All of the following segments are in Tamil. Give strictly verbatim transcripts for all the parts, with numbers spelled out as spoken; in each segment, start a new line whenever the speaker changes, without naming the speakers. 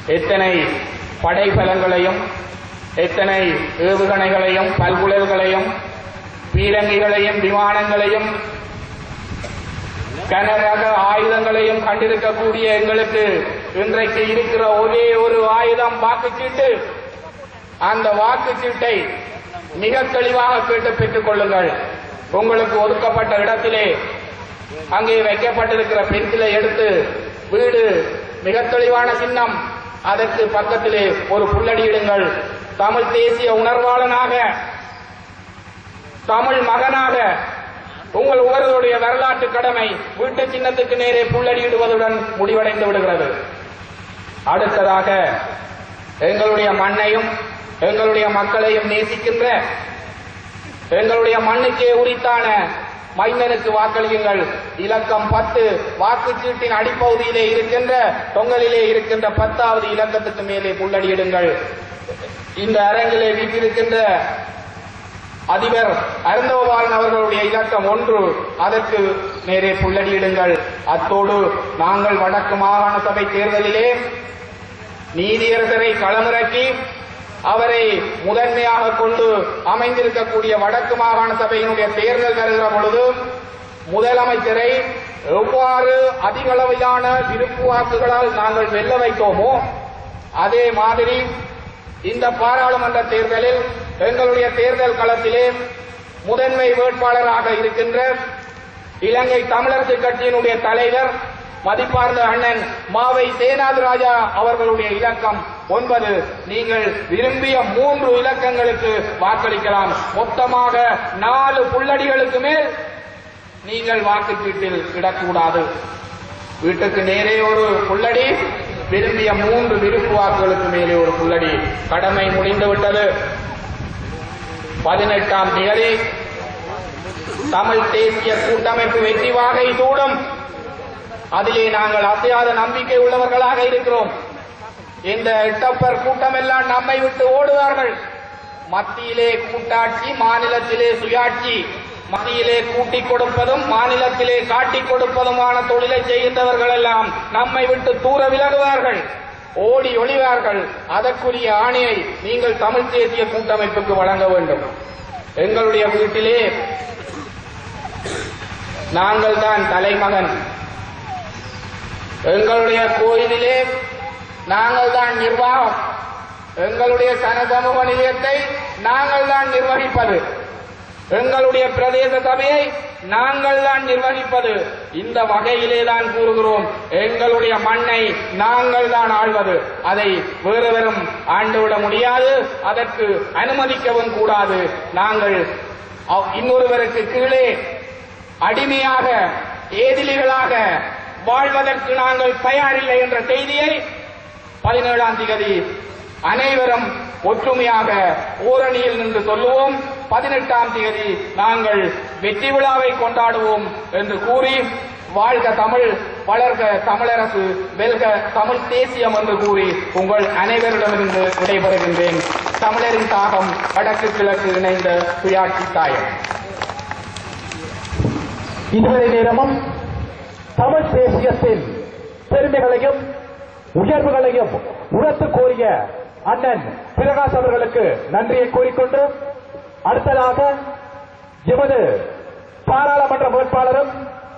எத்தனை படைபலங்களையும் எத்தனை ஏவுகணைகளையும் பல்குழல்களையும் பீரங்கிகளையும் விமானங்களையும் கனரக ஆயுதங்களையும் கண்டிருக்கக்கூடிய எங்களுக்கு இன்றைக்கு இருக்கிற ஒரே ஒரு ஆயுதம் வாக்குச்சீட்டு. அந்த வாக்குச்சீட்டை மிக தெளிவாக கேட்டு பெற்றுக் கொள்ளுங்கள். உங்களுக்கு ஒதுக்கப்பட்ட இடத்திலே அங்கே வைக்கப்பட்டிருக்கிற பென்சிலை எடுத்து வீடு மிக தெளிவான சின்னம், அதற்கு பக்கத்திலே ஒரு புள்ளடியிடுங்கள். தமிழ் தேசிய உணர்வாளனாக, தமிழ் மகனாக உங்கள் ஒவ்வொருவருடைய வரலாற்று கடமை வீட்டு சின்னத்துக்கு நேரே புள்ளடியிடுவதுடன் முடிவடைந்து விடுகிறது. அடுத்ததாக எங்களுடைய மண்ணையும் எங்களுடைய மக்களையும் நேசிக்கின்ற எங்களுடைய மண்ணுக்கே உரித்தான மைந்தனுக்கு வாக்களியுங்கள். இலக்கம் பத்து வாக்குச்சீட்டின் அடிப்பகுதியிலே இருக்கின்ற தொங்கலிலே இருக்கின்ற பத்தாவது இலக்கத்துக்கு மேலே புள்ளடியிடுங்கள். இந்த அரங்கிலே வீட்டிருக்கின்ற அதிபர் அருந்தோபாலன் அவர்களுடைய இலக்கம் ஒன்று, அதற்கு நேரே புள்ளடியிடுங்கள். அத்தோடு நாங்கள் வடக்கு மாகாண சபை தேர்தலிலே நீதியரசரை களமிறக்கி அவரை முதன்மையாக கொண்டு அமைந்திருக்கக்கூடிய வடக்கு மாகாண சபையினுடைய தேர்தல் வருகிற பொழுது முதலமைச்சரை எவ்வாறு அதிகளவிலான விருப்பு வாக்குகளால் நாங்கள் வெல்ல வைத்தோமோ அதே மாதிரி இந்த பாராளுமன்ற தேர்தலில் எங்களுடைய தேர்தல் களத்திலே முதன்மை வேட்பாளராக இருக்கின்ற இலங்கை தமிழரசு கட்சியினுடைய தலைவர் மதிப்பார்ந்த அண்ணன் மாவை சேனாத் ராஜா அவர்களுடைய இலக்கம் ஒன்பது. நீங்கள் விரும்பிய மூன்று இலக்கங்களுக்கு வாக்களிக்கலாம். மொத்தமாக நாலு புள்ளடிகளுக்கு மேல் நீங்கள் வாக்குச்சீட்டில் இடக்கூடாது. வீட்டுக்கு நேரே ஒரு புள்ளடி, விரும்பிய மூன்று விருப்பு வாக்குகளுக்கு மேலே ஒரு புள்ளடி. கடமை முடிந்துவிட்டது. பதினெட்டாம் தேதி தமிழ் தேசிய கூட்டமைப்பு வெற்றி வாகை சூடும். அதிலே நாங்கள் அசையாத நம்பிக்கை உள்ளவர்களாக இருக்கிறோம். இந்த எட்டப்பர் கூட்டம் எல்லாம் நம்மை விட்டு ஓடுவார்கள். மத்தியிலே கூட்டாட்சி, மாநிலத்திலே சுயாட்சி. மத்தியிலே கூட்டிக் கொடுப்பதும் மாநிலத்திலே காட்டிக் கொடுப்பதுமான தொழிலை செய்கின்றவர்கள் எல்லாம் நம்மை விட்டு தூர விலகுவார்கள், ஓடி ஒளிவார்கள். அதற்குரிய ஆணையை நீங்கள் தமிழ் தேசிய கூட்டமைப்புக்கு வழங்க வேண்டும். எங்களுடைய வீட்டிலே நாங்கள் தான் தலைமகன், எங்களுடைய கோயிலிலே நாங்கள் தான் நிர்வாகம், எங்களுடைய சனசமூக நிலையத்தை நாங்கள் தான் நிர்வகிப்பது, எங்களுடைய பிரதேச சபையை நாங்கள் தான் நிர்வகிப்பது. இந்த வகையிலே தான் கூறுகிறோம், எங்களுடைய மண்ணை நாங்கள் தான் ஆள்வது. அதை வேறுவரும் ஆண்டுவிட முடியாது, அதற்கு அனுமதிக்கவும் கூடாது. நாங்கள் இன்னொருவருக்கு கீழே அடிமையாக ஏதிலிகளாக வாழ்வதற்கு நாங்கள் தயாரில்லை என்ற செய்தியை பதினேழாம் தேதி அனைவரும் ஒற்றுமையாக ஓரணியில் நின்று சொல்லுவோம். பதினெட்டாம் தேதி நாங்கள் வெற்றி விழாவை கொண்டாடுவோம் என்று கூறி, வாழ்க தமிழ், வளர்க தமிழரசு, வெல்க தமிழ் தேசியம் என்று கூறி உங்கள் அனைவரிடமிருந்து விடைபெறுகின்றேன். தமிழரின் தாகம், வடக்கு கிழக்கு இணைந்த சுயாட்சி தாயம்.
இதுவரை நேரமும் தமிழ் தேசியத்தின் பெருமைகளையும் உயர்வுகளையும் உணர்த்து கோரிய அண்ணன் பிரகாஷ் அவர்களுக்கு நன்றியை கூறிக்கொண்டு, அடுத்ததாக எமது பாராளுமன்ற வேட்பாளரும்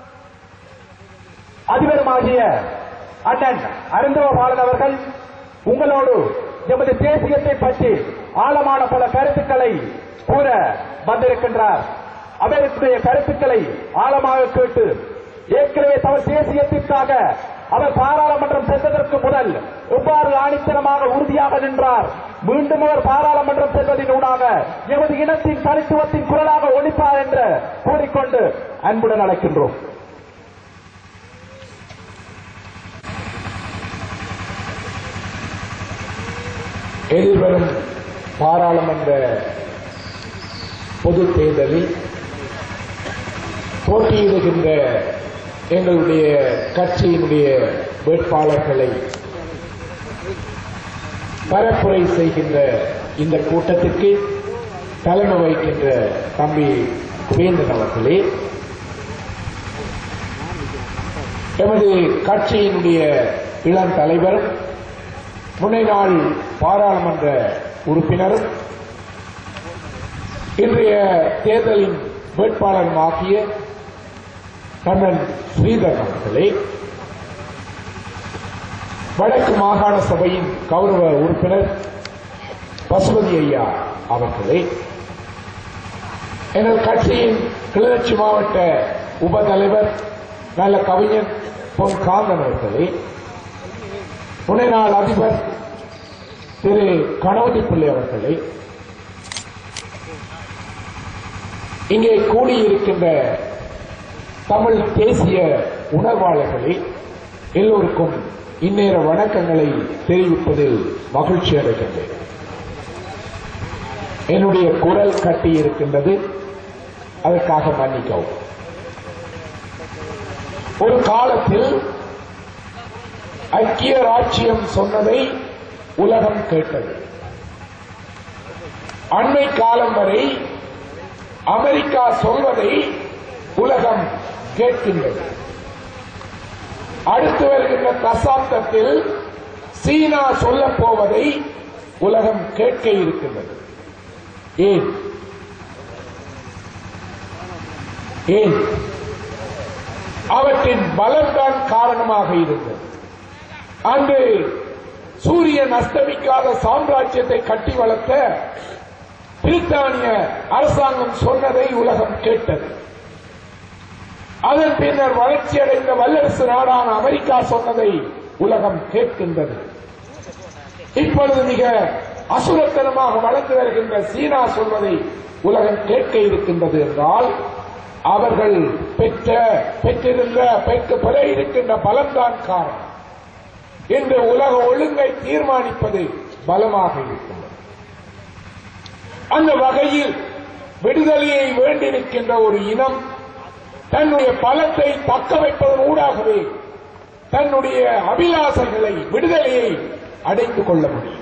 அதிபருமாகிய அண்ணன் அருந்தோபாலன் அவர்கள் உங்களோடு எமது தேசியத்தை பற்றி ஆழமான பல கருத்துக்களை கூற வந்திருக்கின்றார். அவருடைய கருத்துக்களை ஆழமாக கேட்டு, ஏற்கனவே தமிழ் தேசியத்திற்காக அவர் பாராளுமன்றம் சென்றதற்கு முதல் எவ்வாறு ஆணித்தனமாக உறுதியாக நின்றார், மீண்டும் அவர் பாராளுமன்றம் செல்வதனூடாக எமது இனத்தின் தனித்துவத்தின் குரலாக ஒலிப்பார் என்று கூறிக்கொண்டு அன்புடன் அழைக்கின்றோம்.
எதிர்வரும் பாராளுமன்ற பொது தேர்தலில் போட்டியிடுகின்ற எங்களுடைய கட்சியினுடைய வேட்பாளர்களை பரப்புரை செய்கின்ற இந்த கூட்டத்திற்கு தலைமை வகிக்கின்ற தம்பி குபேந்திரன் அவர்களே, எமது கட்சியினுடைய இளம் தலைவர் முன்னாள் பாராளுமன்ற உறுப்பினரும் இன்றைய தேர்தலின் வேட்பாளருமாகிய கண்ணன் ஸ்ரீதர் அவர்களே, வடக்கு மாகாண சபையின் கௌரவ உறுப்பினர் பசுபதி ஐயா அவர்களே, எங்கள் கட்சியின் கிளிநொச்சி மாவட்ட உபதலைவர் நல்ல கவிஞர் பொன் காந்தன் அவர்களே, முன்னாள் அதிபர் திரு கணவதி பிள்ளை அவர்களே, இங்கே கூடியிருக்கின்ற தமிழ் தேசிய உணர்வாளர்களே, எல்லோருக்கும் இந்நேர வணக்கங்களை தெரிவிப்பதில் மகிழ்ச்சி அடைகின்றேன். என்னுடைய குரல் கட்டி இருக்கின்றது, அதற்காக மன்னிக்கவும். ஒரு காலத்தில் ஐக்கிய ராச்சியம் சொன்னதை உலகம் கேட்டது. அண்மை காலம் வரை அமெரிக்கா சொல்வதை உலகம் கேட்கின்றது. அடுத்து வருகின்ற தசாப்தத்தில் சீனா சொல்லப் போவதை உலகம் கேட்க இருக்கின்றது. ஏன் ஏன் அவற்றின் பலம்தான் காரணமாக இருந்தது. அன்று சூரியன் அஸ்தமிக்காத சாம்ராஜ்யத்தை கட்டி வளர்த்த பிரித்தானிய அரசாங்கம் சொன்னதை உலகம் கேட்டது. அதன் பின்னர் வளர்ச்சியடைந்த வல்லரசு நாடான அமெரிக்கா சொன்னதை உலகம் கேட்கின்றது. இப்பொழுது மிக அசுரத்தனமாக வளர்ந்து வருகின்ற சீனா சொல்வதை உலகம் கேட்க இருக்கின்றது என்றால், அவர்கள் பெற்ற பெற்றிருந்த பெற்று பெற இருக்கின்ற பலம்தான் காரணம். இன்று உலக ஒழுங்கை தீர்மானிப்பது பலமாக இருக்கின்றது. அந்த வகையில் விடுதலையை வேண்டியிருக்கின்ற ஒரு இனம் தன்னுடைய பலத்தை தக்க வைப்பதன் ஊடாகவே தன்னுடைய அபிலாசைகளை, விடுதலையை அடைந்து கொள்ள முடியும்.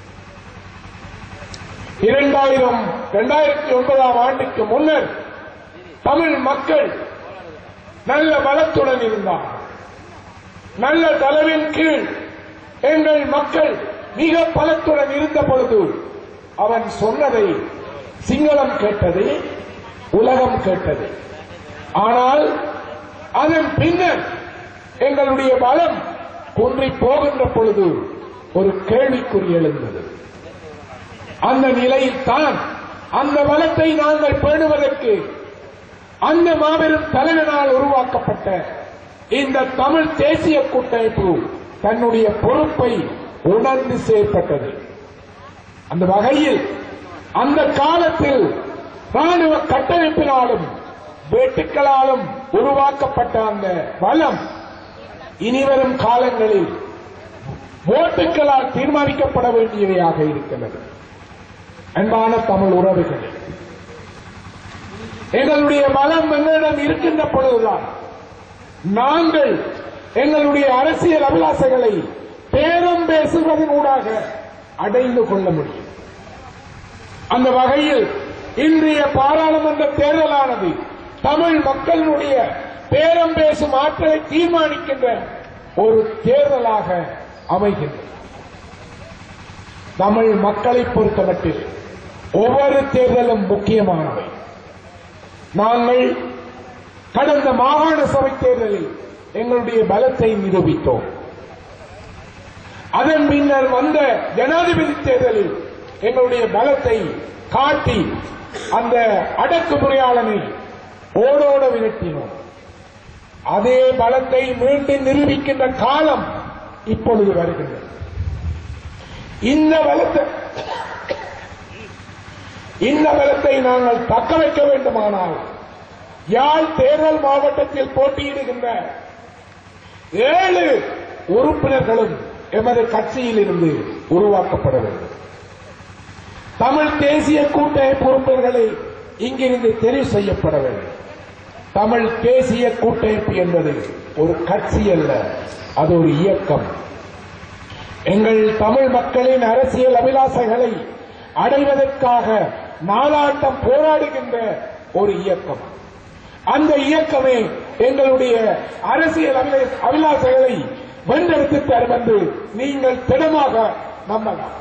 இரண்டாயிரம் இரண்டாயிரத்தி ஒன்பதாம் ஆண்டுக்கு முன்னர் தமிழ் மக்கள் நல்ல பலத்துடன் இருந்தார். நல்ல தலைவின் கீழ் எங்கள் மக்கள் மிக பலத்துடன் இருந்த பொழுது அவன் சொன்னதை சிங்களம் கேட்டது, உலகம் கேட்டது. ஆனால் அதன் பின்னர் எங்களுடைய பலம் குன்றி போகின்ற பொழுது ஒரு கேள்விக்குறி எழுந்தது. அந்த நிலையில் தான் அந்த பலத்தை நாங்கள் பேணுவதற்கு அந்த மாபெரும் தலைவனால் உருவாக்கப்பட்ட இந்த தமிழ் தேசிய கூட்டமைப்பு தன்னுடைய பொறுப்பை உணர்ந்து செயற்பட்டது. அந்த வகையில் அந்த காலத்தில் ராணுவ கட்டமைப்பினாலும் வேட்டுக்களாலும் உருவாக்கப்பட்ட அந்த பலம் இனிவரும் காலங்களில் ஓட்டுக்களால் தீர்மானிக்கப்பட வேண்டியவையாக இருக்கிறது. அன்பான தமிழ் உறவுகளே, எங்களுடைய பலம் எங்களிடம் இருக்கின்ற பொழுதுதான் நாங்கள் எங்களுடைய அரசியல் அபிலாசைகளை பேரம் பேசுவதன் ஊடாக அடைந்து கொள்ள முடியும். அந்த வகையில் இன்றைய பாராளுமன்ற தேர்தலானது தமிழ் மக்களுடைய பேரம் பேசும் ஆற்றலை தீர்மானிக்கின்ற ஒரு தேர்தலாக அமைகின்றது. தமிழ் மக்களை பொறுத்தமட்டில் ஒவ்வொரு தேர்தலும் முக்கியமானவை. நாங்கள் கடந்த மாகாண சபை தேர்தலில் எங்களுடைய பலத்தை நிரூபித்தோம். அதன் பின்னர் வந்த ஜனாதிபதி தேர்தலில் எங்களுடைய பலத்தை காட்டி அந்த அடக்குமுறையாளனை ஓடோட விரட்டினோம். அதே பலத்தை மீண்டும் நிரூபிக்கின்ற காலம் இப்பொழுது வருகின்றது. இந்த பலத்தை இந்த பலத்தை நாங்கள் தக்க வைக்க வேண்டுமானால் யாழ் தேர்தல் மாவட்டத்தில் போட்டியிடுகின்ற ஏழு உறுப்பினர்களும் எமது கட்சியில் இருந்து உருவாக்கப்பட வேண்டும். தமிழ் தேசிய கூட்டமைப்பு உறுப்பினர்களை இங்கிருந்து தெரிவு செய்யப்பட வேண்டும். தமிழ் தேசிய கூட்டமைப்பு என்பது ஒரு கட்சி அல்ல, அது ஒரு இயக்கம். எங்கள் தமிழ் மக்களின் அரசியல் அபிலாசைகளை அடைவதற்காக நாளாட்டம் போராடுகின்ற ஒரு இயக்கம். அந்த இயக்கமே எங்களுடைய அரசியல் அபிலாசைகளை வென்றெடுத்து தரும் என்று நீங்கள் திடமாக நம்பலாம்.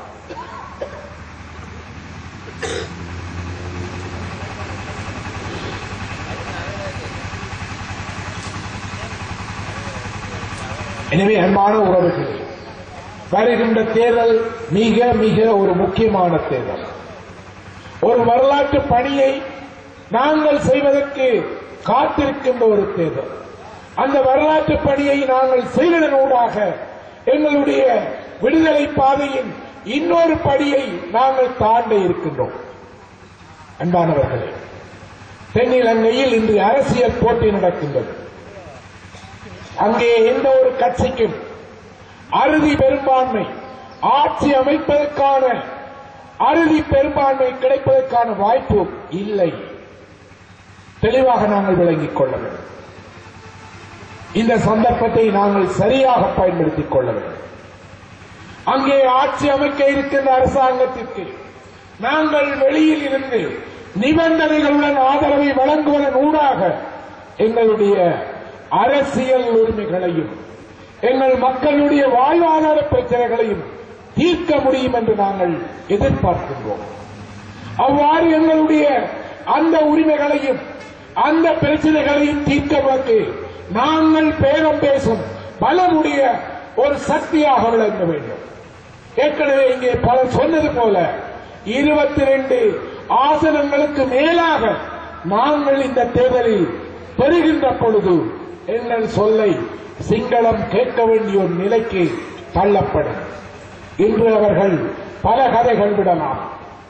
எனவே அன்பான உறவுகளே, வருகின்ற தேர்தல் மிக மிக ஒரு முக்கியமான தேர்தல். ஒரு வரலாற்று பணியை நாங்கள் செய்வதற்கு காத்திருக்கின்ற ஒரு தேர்தல். அந்த வரலாற்று பணியை நாங்கள் செய்வதனூடாக எங்களுடைய விடுதலை பாதையின் இன்னொரு படியை நாங்கள் தாண்ட இருக்கின்றோம். அன்பானவர்களே, தென்னிலங்கையில் இன்று அரசியல் போட்டி நடக்கின்றது. அங்கே எந்த ஒரு கட்சிக்கும் அறுதி பெரும்பான்மை ஆட்சி அமைப்பதற்கான அறுதி பெரும்பான்மை கிடைப்பதற்கான வாய்ப்பு இல்லை. தெளிவாக நாங்கள் விளங்கிக் கொள்ள வேண்டும். இந்த சந்தர்ப்பத்தை நாங்கள் சரியாக பயன்படுத்திக் கொள்ள வேண்டும். அங்கே ஆட்சி அமைக்க இருக்கின்ற அரசாங்கத்திற்கு நாங்கள் வெளியில் இருந்து நிபந்தனைகளுடன் ஆதரவை வழங்குவதன் ஊடாக எங்களுடைய அரசியல் உரிமைகளையும் எங்கள் மக்களுடைய வாழ்வாதார பிரச்சனைகளையும் தீர்க்க முடியும் என்று நாங்கள் எதிர்பார்க்கின்றோம். அவ்வாறு எங்களுடைய அந்த உரிமைகளையும் அந்த பிரச்சனைகளையும் தீர்க்க நாங்கள் பேரம் பேசும் பலமுடைய ஒரு சக்தியாக விளங்க வேண்டும். ஏற்கனவே இங்கே பலர் சொன்னது போல இருபத்தி ரெண்டு ஆசனங்களுக்கு மேலாக நாங்கள் இந்த தேர்தலில் பெறுகின்ற பொழுது எங்கள் சொல்லை சிங்களம் கேட்க வேண்டிய ஒரு நிலைக்கு தள்ளப்படும். இன்று அவர்கள் பல கதைகள் விடலாம்.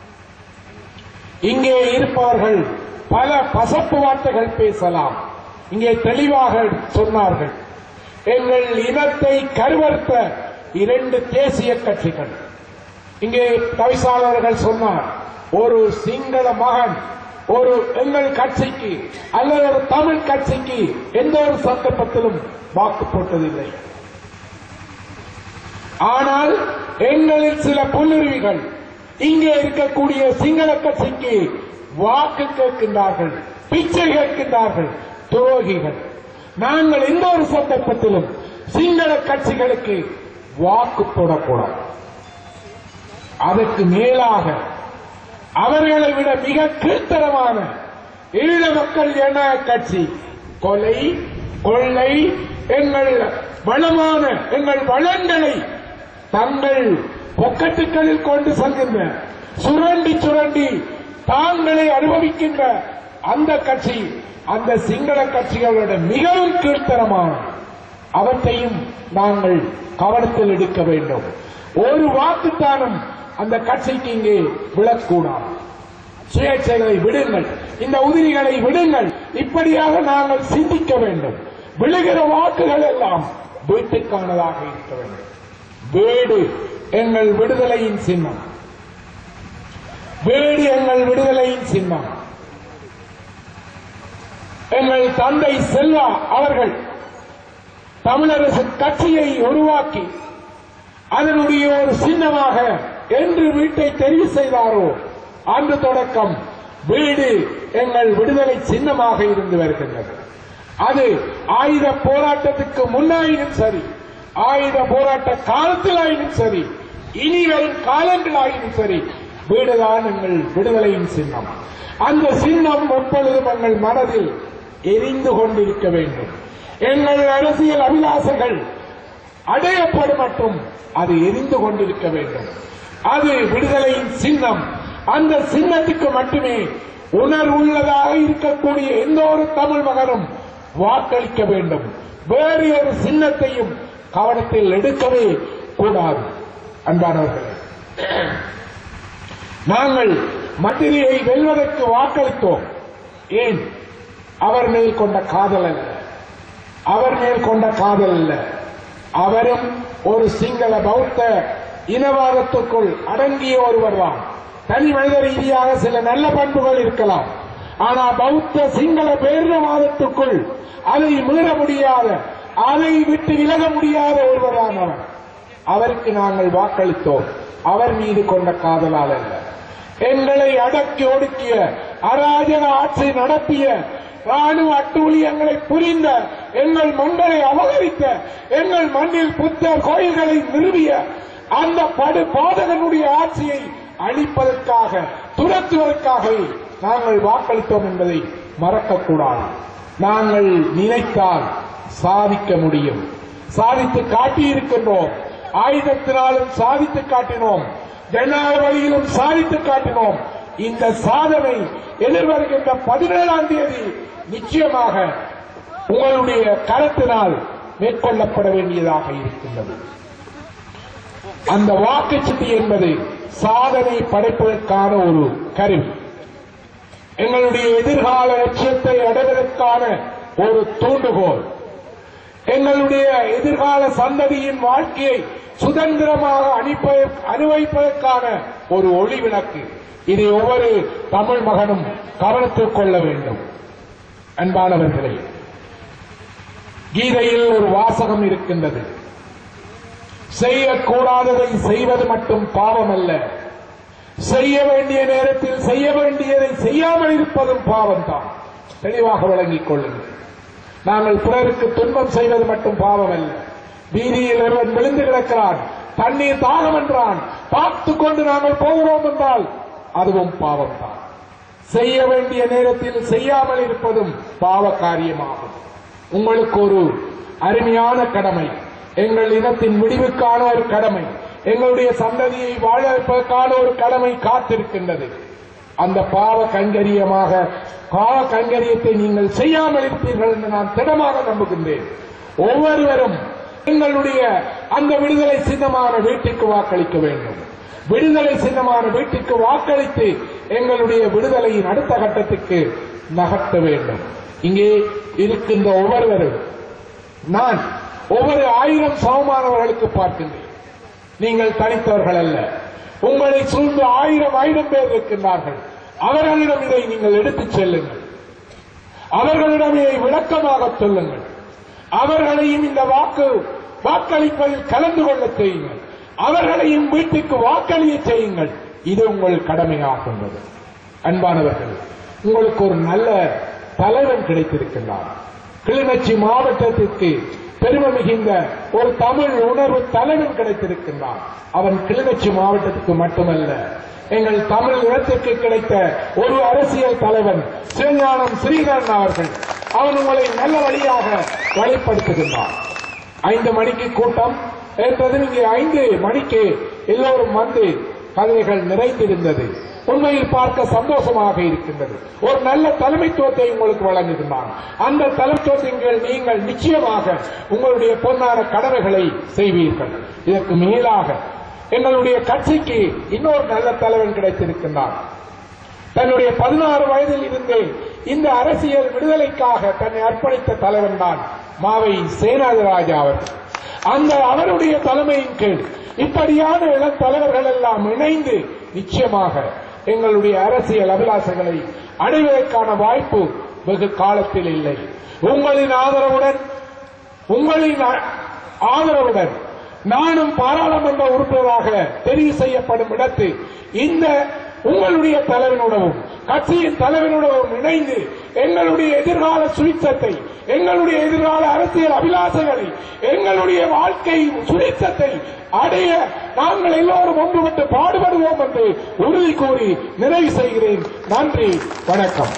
இங்கே இருப்பவர்கள் பல பசப்பு வார்த்தைகள் பேசலாம். இங்கே தெளிவாக சொன்னார்கள், எங்கள் இனத்தை கருவறுத்த இரண்டு தேசிய கட்சிகள். இங்கே தவிசாளர்கள் சொன்னார், ஒரு சிங்கள மகன் ஒரு எங்கள் கட்சிக்கு அல்லது ஒரு தமிழ் கட்சிக்கு எந்த ஒரு சந்தர்ப்பத்திலும் வாக்கு போட்டதில்லை. ஆனால் எங்களில் சில புல்லுருவிகள் இங்கே இருக்கக்கூடிய சிங்கள கட்சிக்கு வாக்கு கேட்கின்றார்கள், பிச்சை கேட்கின்றார்கள், துரோகிகள். நாங்கள் எந்த ஒரு சந்தர்ப்பத்திலும் சிங்கள கட்சிகளுக்கு வாக்கு போடக்கூடாது. அதற்கு மேலாக அவர்களை விட மிக கீழ்த்தரமான ஈழ மக்கள் ஜனநாயக கட்சி கொலை கொள்ளை எங்கள் வளமான எங்கள் வளங்களை தங்கள் பொக்கட்டுகளில் கொண்டு செல்கின்ற சுரண்டி சுரண்டி தாங்களை அனுபவிக்கின்ற அந்த கட்சி அந்த சிங்கள கட்சிகளோட மிகவும் கீழ்த்தரமான அவற்றையும் நாங்கள் கவனத்தில் எடுக்க வேண்டும். ஒரு வாக்குத்தானம் அந்த கட்சிக்கு இங்கே விழக்கூடாது. சுயேட்சைகளை விடுங்கள், இந்த உதிரிகளை விடுங்கள். இப்படியாக நாங்கள் சிந்திக்க வேண்டும். விழுகிற வாக்குகள் எல்லாம் வீட்டுக்கானதாக இருக்க வேண்டும். வீடு எங்கள் விடுதலையின் சின்னம். வீடு எங்கள் விடுதலையின் சின்னம். எங்கள் தந்தை செல்வா அவர்கள் தமிழரசு கட்சியை உருவாக்கி அதனுடைய ஒரு சின்னமாக என்று வீட்டை தெரிவு செய்தாரோ அன்று தொடக்கம் வீடு எங்கள் விடுதலை சின்னமாக இருந்து வருகின்றது. அது ஆயுத போராட்டத்துக்கு முன்னாயினும் சரி, ஆயுத போராட்ட காலத்திலாயினும் சரி, இனி வரும் காலங்களாயினும் சரி, வீடுதான் எங்கள் விடுதலையின் சின்னம். அந்த சின்னம் எப்பொழுதும் எங்கள் மனதில் எரிந்து கொண்டிருக்க வேண்டும். எங்கள் அரசியல் அபிலாசங்கள் அடையப்படும் மட்டும் அது எரிந்து கொண்டிருக்க வேண்டும். அது விடுதலையின் சின்னம். அந்த சின்னத்துக்கு மட்டுமே உணர்வுள்ளதாக இருக்கக்கூடிய எந்த ஒரு தமிழ் மகனும் வாக்களிக்க வேண்டும். வேறு ஒரு சின்னத்தையும் கவனத்தில் எடுக்கவே கூடாது. அன்பானவர்களே, நாங்கள் மந்திரியை வெல்வதற்கு வாக்களித்தோம். ஏன்? அவர் மேல் கொண்ட காதல் அல்ல, அவர் மேல் கொண்ட காதல் அல்ல. அவரும் ஒரு சிங்கள பௌத்த இனவாதத்துக்குள் அடங்கிய ஒருவர் தான். தனி மனித ரீதியாக சில நல்ல பண்புகள் இருக்கலாம். ஆனால் பௌத்த சிங்கள பேரினவாதத்துக்குள் அதை மீற முடியாத, அதை விட்டு விலக முடியாத ஒருவர்தான் அவர். அவருக்கு நாங்கள் வாக்களித்தோம். அவர் மீது கொண்ட காதலால் அல்ல. எங்களை அடக்கி ஒடுக்கிய அராஜக ஆட்சி நடத்திய ராணுவ அட்டூழியங்களை புரிந்த, எங்கள் மண்களை அபகரித்த, எங்கள் மண்ணில் புத்த கோயில்களை நிறுவிய அந்த படு பாதகனுடைய ஆட்சியை அழிப்பதற்காக, துரத்துவதற்காகவே நாங்கள் வாக்களித்தோம் என்பதை மறக்கக்கூடாது. நாங்கள் நினைத்தால் சாதிக்க முடியும். சாதித்து காட்டியிருக்கின்றோம். ஆயுதத்தினாலும் சாதித்து காட்டினோம். ஜனநாயக வழியிலும் சாதித்து காட்டினோம். இந்த சாதனை எதிர்வருகின்ற பதினேழாம் தேதி நிச்சயமாக உங்களுடைய கருத்தினால் மேற்கொள்ளப்பட வேண்டியதாக இருக்கின்றது. அந்த வாக்குச்சீட்டு என்பது சாதனை படைப்பதற்கான ஒரு கருவி. எங்களுடைய எதிர்கால லட்சியத்தை அடைவதற்கான ஒரு தூண்டுகோல். எங்களுடைய எதிர்கால சந்ததியின் வாழ்க்கையை சுதந்திரமாக அனுபவிப்பதற்கான ஒரு ஒளி விளக்கு. இதை ஒவ்வொரு தமிழ் மகனும் கவனத்தில் கொள்ள வேண்டும். அன்பானவர்களே, கீதையில் ஒரு வாசகம் இருக்கின்றது. செய்யக்கூடாததை செய்வது மட்டும் பாவம் அல்ல, செய்ய வேண்டிய நேரத்தில் செய்ய வேண்டியதை செய்யாமல் இருப்பதும் பாவம்தான். தெளிவாக விளங்கிக் கொள்ளுங்கள். நாங்கள் பிறருக்கு துன்பம் செய்வது மட்டும் பாவம் அல்ல. வீதியில் ஒருவன் விழுந்து கிடக்கிறான், தண்ணீர் தாகம் என்றான், பார்த்துக் கொண்டு நாங்கள் போகிறோம் என்றால் அதுவும் பாவம் தான். செய்ய வேண்டிய நேரத்தில் செய்யாமல் இருப்பதும் பாவ காரியமாகும். உங்களுக்கு ஒரு அருமையான கடமை, எங்கள் இனத்தின் விடிவுக்கான ஒரு கடமை, எங்களுடைய சந்ததியை வாழ வைப்பதற்கான ஒரு கடமை காத்திருக்கின்றது. அந்த பாவ கைங்கரியமாக பாவ கைங்கரியத்தை நீங்கள் செய்யாமல் இருப்பீர்கள் என்று நான் திடமாக நம்புகின்றேன். ஒவ்வொருவரும் எங்களுடைய அந்த விடுதலை சின்னமான வீட்டுக்கு வாக்களிக்க வேண்டும். விடுதலை சின்னமான வீட்டுக்கு வாக்களித்து எங்களுடைய விடுதலையின் அடுத்த கட்டத்துக்கு நகர்த்த வேண்டும். இங்கே இருக்கின்ற ஒவ்வொருவரும் நான் ஒவ்வொரு ஆயிரம் சமமானவர்களுக்கு பார்க்கின்றேன். நீங்கள் தனித்தவர்கள் அல்ல, உங்களை சூழ்ந்து ஆயிரம் ஆயிரம் பேர் இருக்கின்றார்கள். அவர்களிடம் இதை நீங்கள் எடுத்துச் செல்லுங்கள். அவர்களிடம் இதை விளக்கமாக சொல்லுங்கள். அவர்களையும் இந்த வாக்கு வாக்களிப்பதில் கலந்து கொள்ள செய்யுங்கள். அவர்களையும் வீட்டுக்கு வாக்களிய செய்யுங்கள். இது உங்கள் கடமையாகின்றது. அன்பானவர்கள், உங்களுக்கு ஒரு நல்ல தலைவன் கிடைத்திருக்கின்றார். கிளிநொச்சி மாவட்டத்திற்கு பெருமை மிகுந்த ஒரு தமிழ் உணர்வு தலைவன் கிடைத்திருக்கின்றார். அவன் கிளிநொச்சி மாவட்டத்துக்கு மட்டுமல்ல, எங்கள் தமிழ் இனத்திற்கு கிடைத்த ஒரு அரசியல் தலைவன் சிவஞானம் ஸ்ரீதரன் அவர்கள். அவன் உங்களை நல்ல வழியாக வழிப்படுத்துகின்றான். ஐந்து மணிக்கு கூட்டம் என்பது இங்கே ஐந்து மணிக்கு எல்லோரும் வந்து கதைகள் நிறைந்திருந்தது. உண்மையில் பார்க்க சந்தோஷமாக இருக்கின்றது. ஒரு நல்ல தலைமைத்துவத்தை உங்களுக்கு வழங்குகின்றான். அந்த தலைமைத்துவத்தின் கீழ் நீங்கள் நிச்சயமாக உங்களுடைய பொன்னான கடமைகளை செய்வீர்கள். இதற்கு மேலாக எங்களுடைய கட்சிக்கு இன்னொரு நல்ல தலைவன் கிடைத்திருக்கின்றான். தன்னுடைய பதினாறு வயதில் இருந்தே இந்த அரசியல் விடுதலைக்காக தன்னை அர்ப்பணித்த தலைவன் தான் மாவை சேனாதிராஜா அவர்கள். அந்த அவருடைய தலைமையின் கீழ் இப்படியான இளம் தலைவர்கள் எல்லாம் இணைந்து நிச்சயமாக எங்களுடைய அரசியல் அபிலாசங்களை அடைவதற்கான வாய்ப்பு வெகு காலத்தில் இல்லை. உங்களின் ஆதரவுடன் உங்களின் ஆதரவுடன் நானும் பாராளுமன்ற உறுப்பினராக தெரிவு செய்யப்படும் இடத்து இந்த உங்களுடைய தலைவனுடனும் கட்சியின் தலைவனுடனும் இணைந்து எங்களுடைய எதிர்கால சுழிச்சத்தை, எங்களுடைய எதிர்கால அரசியல் அபிலாசங்களை, எங்களுடைய வாழ்க்கை சுழிச்சத்தை அடைய நாங்கள் எல்லோரும் ஒன்றுபட்டு பாடுபடுவோம் என்று உறுதி கூறி நிறைவு செய்கிறேன். நன்றி, வணக்கம்.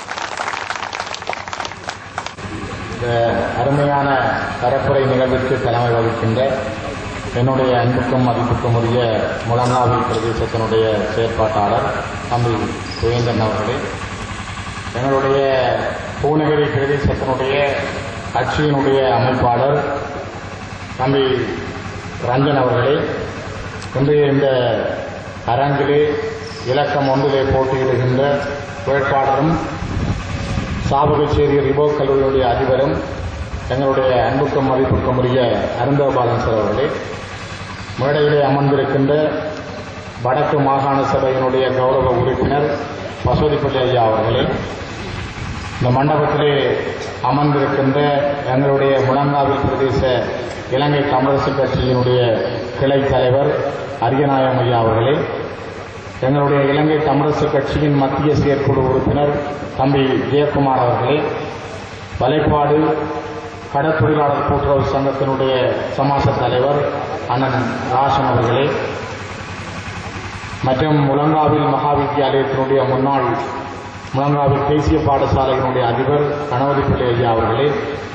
இந்த அருமையான பரப்புரை நிகழ்விற்கு தலைமை வகிக்கின்ற என்னுடைய அன்புக்கும் மதிப்புக்கும் உரிய முழங்காவி பிரதேசத்தினுடைய செயற்பாட்டாளர் தம்பி சுவேந்தன் அவர்களே, எங்களுடைய பூநகரி பிரதேசத்தினுடைய கட்சியினுடைய அமைப்பாளர் தம்பி ரஞ்சன் அவர்களே, இன்றைய இந்த அரங்கிலே இலக்கம் ஒன்றிலே போட்டியிடுகின்ற வேட்பாளரும் சாவகச்சேரி ரிபோ கல்லூரியுடைய அதிபரும் எங்களுடைய அன்புக்கும் மதிப்புக்கும் உரிய அருந்தோபாலன் சார் அவர்களே, மேடையிலே அமர்ந்திருக்கின்ற வடக்கு மாகாண சபையினுடைய கௌரவ உறுப்பினர் பசுவதிப்பள்ளி ஐயா அவர்களே, இந்த மண்டபத்திலே அமர்ந்திருக்கின்ற எங்களுடைய முழங்காவில் பிரதேச இலங்கை தமிழரசு கட்சியினுடைய கிளை தலைவர் அரியநாயகம் ஐயா அவர்களே, எங்களுடைய இலங்கை தமிழரசு கட்சியின் மத்திய செயற்குழு உறுப்பினர் தம்பி ஜெயக்குமார் அவர்களே, வலைப்பாடு கடற்தொழிலாளர் கூட்டுறவு சங்கத்தினுடைய சமாச தலைவர் அண்ணன் ராசன் அவர்களே மற்றும் முழங்காவில் மகாவித்தியாலயத்தினுடைய முன்னாள் முழங்காவில் தேசிய பாடசாலையினுடைய அதிபர் கணபதி பிள்ளை ஐயா அவர்களே,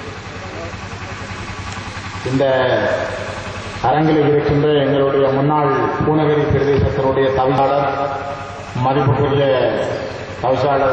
இந்த அரங்கில் இருக்கின்ற எங்களுடைய முன்னாள் பூநகரி பிரதேசத்தினுடைய தவிசாளர் மதிப்புக்குரிய தவிசாளர்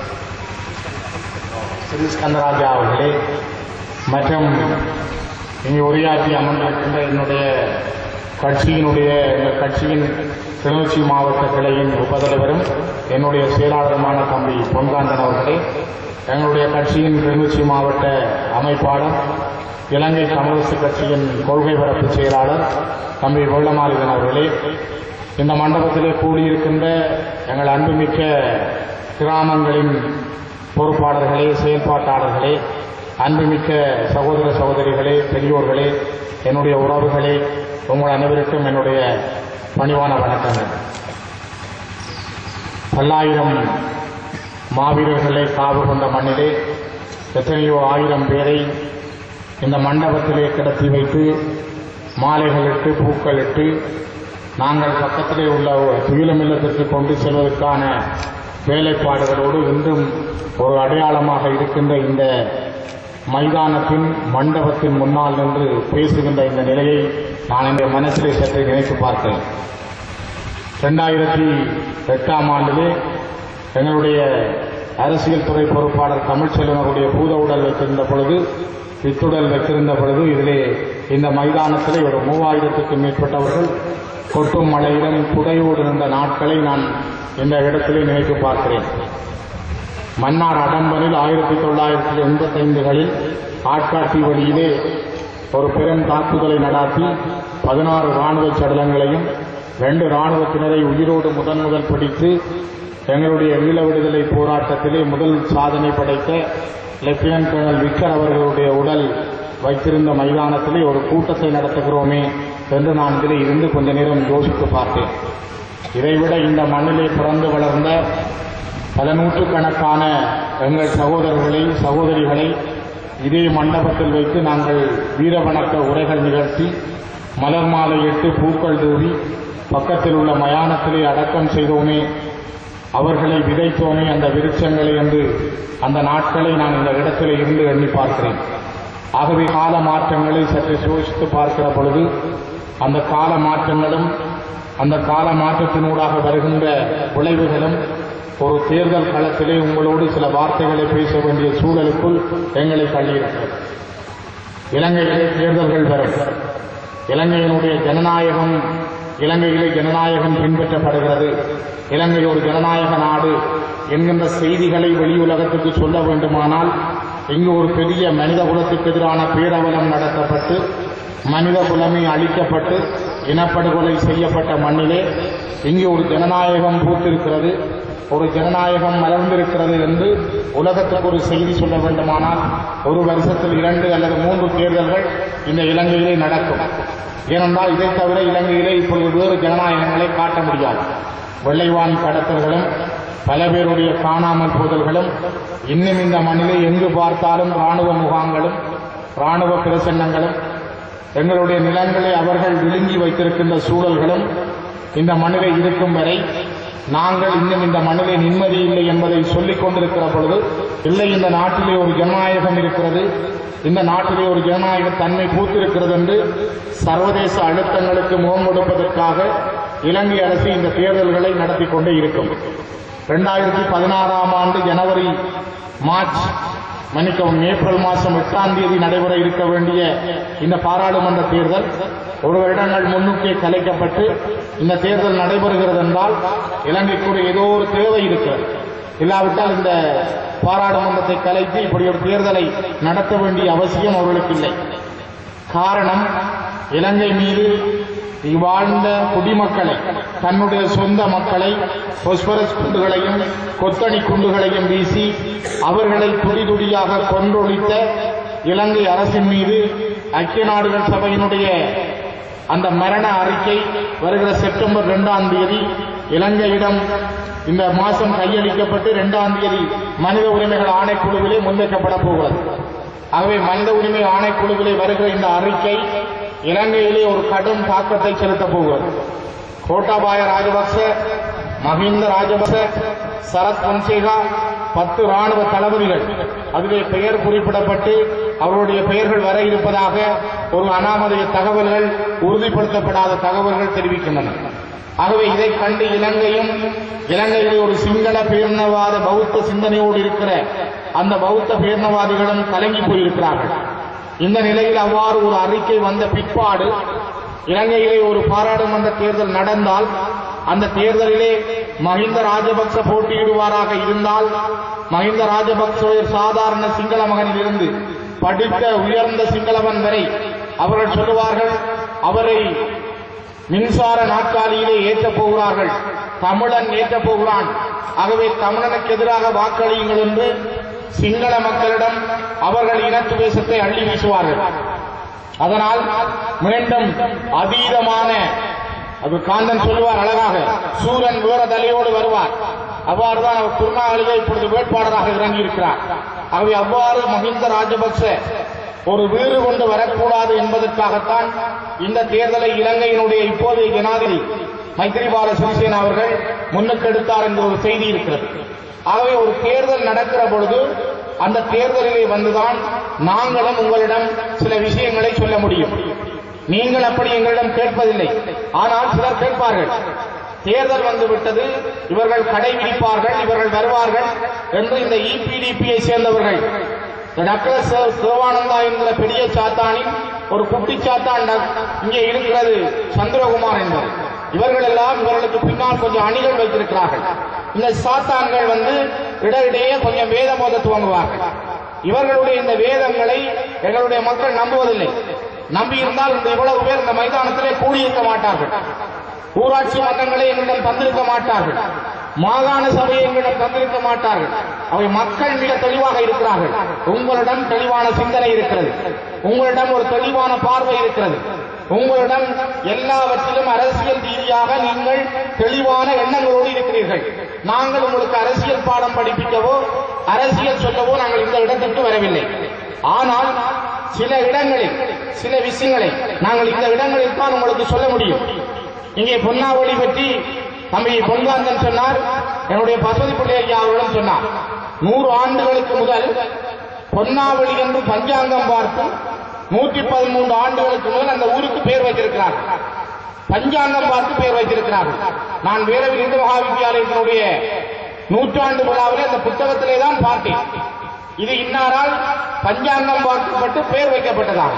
ஸ்ரீ ஸ்கந்தராஜா அவர்களே மற்றும் இங்கே உரையாற்றி அமர்ந்திருக்கின்ற என்னுடைய கட்சியினுடைய எங்கள் கட்சியின் கிளிநொச்சி மாவட்ட கிளையின் உபதலைவரும் என்னுடைய செயலாளருமான தம்பி பொன்காந்தன் அவர்களே, எங்களுடைய கட்சியின் கிளிநொச்சி மாவட்ட அமைப்பாளர் இலங்கை கம்யூனிஸ்ட் கட்சியின் கொள்கை பரப்பு செயலாளர் தம்பி வெள்ளமாரிதன் அவர்களே, இந்த மண்டபத்திலே கூடியிருக்கின்ற எங்கள் அன்புமிக்க கிராமங்களின் பொறுப்பாளர்களே, செயல்பாட்டாளர்களே, அன்புமிக்க சகோதர சகோதரிகளே, பெரியோர்களே, என்னுடைய உறவுகளே, உங்கள் அனைவருக்கும் என்னுடைய பணிவான வணக்கங்கள். பல்லாயிரம் மாவீரர்களை காவு கொண்ட மண்ணிலே எத்தனையோ ஆயிரம் பேரை இந்த மண்டபத்திலே கிடத்தி வைத்து மாலைகளிட்டு பூக்களிட்டு நாங்கள் பக்கத்திலே உள்ள துயிலமில்லத்திற்கு கொண்டு செல்வதற்கான வேலைப்பாடுகளோடு இன்றும் ஒரு அடையாளமாக இருக்கின்ற இந்த மைதானத்தின் மண்டபத்தின் முன்னால் நின்று பேசுகின்ற இந்த நிலையை நான் இந்த மனசிலே சற்று நினைத்து பார்த்தேன். இரண்டாயிரத்தி எட்டாம் ஆண்டிலே எங்களுடைய அரசியல் துறை பொறுப்பாளர் தமிழ்ச்செல்வனுடைய பூத உடல் வைத்திருந்த பொழுது பித்துடல் வைத்திருந்த பொழுது இதிலே இந்த மைதானத்திலே ஒரு மூவாயிரத்துக்கும் மேற்பட்டவர்கள் கொட்டும் மழையிடம் குடையோடு இருந்த நாட்களை நான் இந்த இடத்திலே நினைத்து பார்க்கிறேன். மன்னார் அடம்பனில் ஆயிரத்தி தொள்ளாயிரத்தி எண்பத்தி ஐந்துகளில் ஆட்காட்டி வழியிலே ஒரு பெரும் தாக்குதலை நடாத்தி பதினாறு ராணுவ சடலங்களையும் ரெண்டு ராணுவத்தினரை உயிரோடு முதன் முதல் பிடித்து எங்களுடைய ஈழ விடுதலை போராட்டத்திலே முதல் சாதனை படைத்த லெப்டினன்ட் கர்னல் விக்கர் அவர்களுடைய உடல் வைத்திருந்த மைதானத்திலே ஒரு கூட்டத்தை நடத்துகிறோமே என்று நான் இதிலே இருந்து கொஞ்ச நேரம் யோசித்து பார்த்தேன். இதைவிட இந்த மண்ணிலே பிறந்து வளர்ந்த பல நூற்றுக்கணக்கான எங்கள் சகோதரர்களை சகோதரிகளை இதே மண்டபத்தில் வைத்து நாங்கள் வீரவணக்க உரைகள் நிகழ்த்தி மலர் மாலையிட்டு பூக்கள் தூவி பக்கத்தில் உள்ள மயானத்திலே அடக்கம் செய்தோமே, அவர்களை விதைத்தோமே அந்த விருட்சங்களை என்று அந்த நாட்களை நான் இந்த இடத்திலே இருந்து எண்ணி பார்க்கிறேன். ஆகவே கால மாற்றங்களை சற்று சோசித்து பார்க்கிற பொழுது அந்த கால மாற்றங்களும் அந்த கால மாற்றத்தினூடாக வருகின்ற விளைவுகளும் ஒரு தேர்தல் களத்திலே உங்களோடு சில வார்த்தைகளை பேச வேண்டிய சூழலுக்குள் எங்களை தள்ளியிருக்கிறது. இலங்கையிலே தேர்தல்கள் வரும். இலங்கையினுடைய ஜனநாயகம் இலங்கையிலே ஜனநாயகம் பின்பற்றப்படுகிறது. இலங்கை ஒரு ஜனநாயக நாடு என்கின்ற செய்திகளை வெளியுலகத்துக்கு சொல்ல வேண்டுமானால் இங்கு ஒரு பெரிய மனித குலத்துக்கு எதிரான பேரவலம் நடத்தப்பட்டு மனித குலமே அழிக்கப்பட்டு இனப்படுகொலை செய்யப்பட்ட மண்ணிலே இங்கே ஒரு ஜனநாயகம் பூத்திருக்கிறது, ஒரு ஜனநாயகம் மலர்ந்திருக்கிறது என்று உலகத்துக்கு ஒரு செய்தி சொல்ல வேண்டுமானால் ஒரு வருஷத்தில் இரண்டு அல்லது மூன்று தேர்தல்கள் இந்த இலங்கையிலே நடக்கும். ஏனென்றால் இதை தவிர இலங்கையிலே இப்பொழுது வேறு ஜனநாயகங்களை காட்ட முடியாது. வெள்ளைவான் கடத்தல்களும் பல பேருடைய காணாமல் போதல்களும் இன்னும் இந்த மண்ணிலே எங்கு பார்த்தாலும் ராணுவ முகாம்களும் ராணுவ பிரசன்னங்களும் எங்களுடைய நிலங்களை அவர்கள் விழுங்கி வைத்திருக்கின்ற சூழல்களும் இந்த மண்ணிலே இருக்கும் வரை நாங்கள் இன்னும் இந்த மண்ணிலே நிம்மதி இல்லை என்பதை சொல்லிக் கொண்டிருக்கிற பொழுது இல்லை, இந்த நாட்டிலே ஒரு ஜனநாயகம் இருக்கிறது, இந்த நாட்டிலே ஒரு ஜனநாயக தன்மை பூத்திருக்கிறது என்று சர்வதேச அழுத்தங்களுக்கு முகம் கொடுப்பதற்காக இலங்கை அரசு இந்த தேர்தல்களை நடத்தி கொண்டே இருக்கும். இரண்டாயிரத்தி பதினாறாம் ஆண்டு ஜனவரி மார்ச் மன்னிக்கவும் ஏப்ரல் மாதம் எட்டாம் தேதி நடைபெற இருக்க வேண்டிய இந்த பாராளுமன்ற தேர்தல் ஒரு வருடங்கள் முன்னுக்கே கலைக்கப்பட்டு இந்த தேர்தல் நடைபெறுகிறது என்றால் இலங்கைக்கு ஏதோ ஒரு தேவை இருக்கிறது. இல்லாவிட்டால் இந்த பாராளுமன்றத்தை கலைத்து இப்படி ஒரு தேர்தலை நடத்த வேண்டிய அவசியம் அவர்களுக்கு இல்லை. காரணம், இலங்கை மீது வாழ்ந்த குடிமக்களை, தன்னுடைய சொந்த மக்களை பொஸ்பரஸ் குண்டுகளையும் கொத்தணி குண்டுகளையும் வீசி அவர்களை துடி துடியாக கொன்றொழித்த இலங்கை அரசின் மீது ஐக்கிய நாடுகள் சபையினுடைய அந்த மரண அறிக்கை வருகிற செப்டம்பர் இரண்டாம் தேதி இலங்கையிடம் இந்த மாதம் கையளிக்கப்பட்டு இரண்டாம் தேதி மனித உரிமைகள் ஆணைக்குழுவிலே முன்வைக்கப்பட போகிறது. ஆகவே மனித உரிமை ஆணைக்குழுவிலே வருகிற இந்த அறிக்கை இலங்கையிலே ஒரு கடும் தாக்கத்தை செலுத்தப் போகிறது. கோட்டாபாய ராஜபக்ச, மஹிந்த ராஜபக்ச, சரத் பொன்சேகா, பத்து ராணுவ தளபதிகள் அதிலே பெயர் குறிப்பிடப்பட்டு அவருடைய பெயர்கள் வர இருப்பதாக ஒரு அனாமதய தகவல்கள், உறுதிப்படுத்தப்படாத தகவல்கள் தெரிவிக்கின்றன. ஆகவே இதை கண்டு இலங்கையும், இலங்கையிலே ஒரு சிங்கள பேரினவாத பௌத்த சிந்தனையோடு இருக்கிற அந்த பௌத்த பேரினவாதிகளும் கலங்கி போயிருக்கிறார்கள். இந்த நிலையில் அவ்வாறு ஒரு அறிக்கை வந்த பிற்பாடு இலங்கையிலே ஒரு பாராளுமன்ற தேர்தல் நடந்தால் அந்த தேர்தலிலே மஹிந்த ராஜபக்ச போட்டியிடுவாராக இருந்தால் மஹிந்த ராஜபக்ச சாதாரண சிங்கள மகனில் இருந்து படித்த உயர்ந்த சிங்களவன் வரை அவர்கள் சொல்லுவார்கள், அவரை மின்சார நாற்காலியிலே ஏற்றப் போகிறார்கள், தமிழன் ஏற்றப் போகிறான், ஆகவே தமிழனுக்கு எதிராக வாக்களியுங்கள் என்று சிங்கள மக்களிடம் அவர்கள் இனத்துவேசத்தை அள்ளி வீசுவார்கள். அதனால் மீண்டும் அதீதமான, அது காந்தன் சொல்லுவார் அழகாக, சூரன் வேற தலையோடு வருவார். அவ்வாறுதான் அவர் திருநாளிலே இப்பொழுது வேட்பாளராக இறங்கியிருக்கிறார். ஆகவே அவ்வாறு மஹிந்த ராஜபக்ச ஒரு வீறு கொண்டு வரக்கூடாது என்பதற்காகத்தான் இந்த தேர்தலை இலங்கையினுடைய இப்போதைய ஜனாதிபதி மைத்ரிபால சிறிசேனா அவர்கள் முன்னுக்கெடுத்தார் என்ற ஒரு செய்தி இருக்கிறது. ஆகவே ஒரு தேர்தல் நடக்கிற பொழுது அந்த தேர்தலிலே வந்துதான் நாங்களும் உங்களிடம் சில விஷயங்களை சொல்ல முடியும். நீங்கள் அப்படி எங்களிடம் கேட்பதில்லை, ஆனால் சிலர் கேட்பார்கள். தேர்தல் வந்துவிட்டது, இவர்கள் கடைபிடிப்பார்கள், இவர்கள் வருவார்கள் என்று இந்த இபிடிபியை சேர்ந்தவர்கள், டாக்டர் சிவானந்தா என்கிற பெரிய சாத்தானின் ஒரு குட்டி சாத்தான் இங்கே இருக்கிறது, சந்திரகுமார் என்பது. இவர்கள் எல்லாம் இவர்களுக்கு பின்னால் கொஞ்சம் அணிகள் வைத்திருக்கிறார்கள். இந்த சாத்தான்கள் வந்து இடையிடையே கொஞ்சம் வேதம் ஓத துவங்குவார்கள். இவர்களுடைய இந்த வேதங்களை எங்களுடைய மக்கள் நம்புவதில்லை. நம்பியிருந்தால் இந்த இவ்வளவு பேர் இந்த மைதானத்திலே கூடியிருக்க மாட்டார்கள். ஊராட்சி மன்றங்களை எங்களிடம் தந்திருக்க மாட்டார்கள். மாகாண சபையை எங்களிடம் தந்திருக்க மாட்டார்கள். அவை மக்கள் மிக தெளிவாக இருக்கிறார்கள். உங்களிடம் தெளிவான சிந்தனை இருக்கிறது, உங்களிடம் ஒரு தெளிவான பார்வை இருக்கிறது, உங்களிடம் எல்லாவற்றிலும் அரசியல் ரீதியாக நீங்கள் தெளிவான எண்ணங்களோடு இருக்கிறீர்கள். நாங்கள் உங்களுக்கு அரசியல் பாடம் படிப்பிக்கவோ அரசியல் சொல்லவோ நாங்கள் இந்த இடத்திற்கு வரவில்லை. ஆனால் சில இடங்களில் சில விஷயங்களை நாங்கள் இந்த இடங்களில் தான் உங்களுக்கு சொல்ல முடியும். இங்கே பொன்னாவளி பற்றி தம்பி பொன்காந்தன் சொன்னார், என்னுடைய பசுதி பிள்ளை ஐயா அவர்களும் சொன்னார். நூறு ஆண்டுகளுக்கு முதல் பொன்னாவளி என்று பஞ்சாங்கம் பார்த்து நூற்றி பதிமூன்று ஆண்டுகளுக்கு முதல் அந்த ஊருக்கு பேர் வைத்திருக்கிறார்கள். பஞ்சாங்கம் பார்த்து பேர் வைத்திருக்கிறார்கள். நான் வேரவில் இந்து மகா வித்தியாலயத்தினுடைய நூற்றாண்டு விழாவிலே அந்த புத்தகத்திலே தான் பார்த்தேன். இது இன்னாரால் பஞ்சாங்கம் பார்க்கப்பட்டு பேர் வைக்கப்பட்டதாக.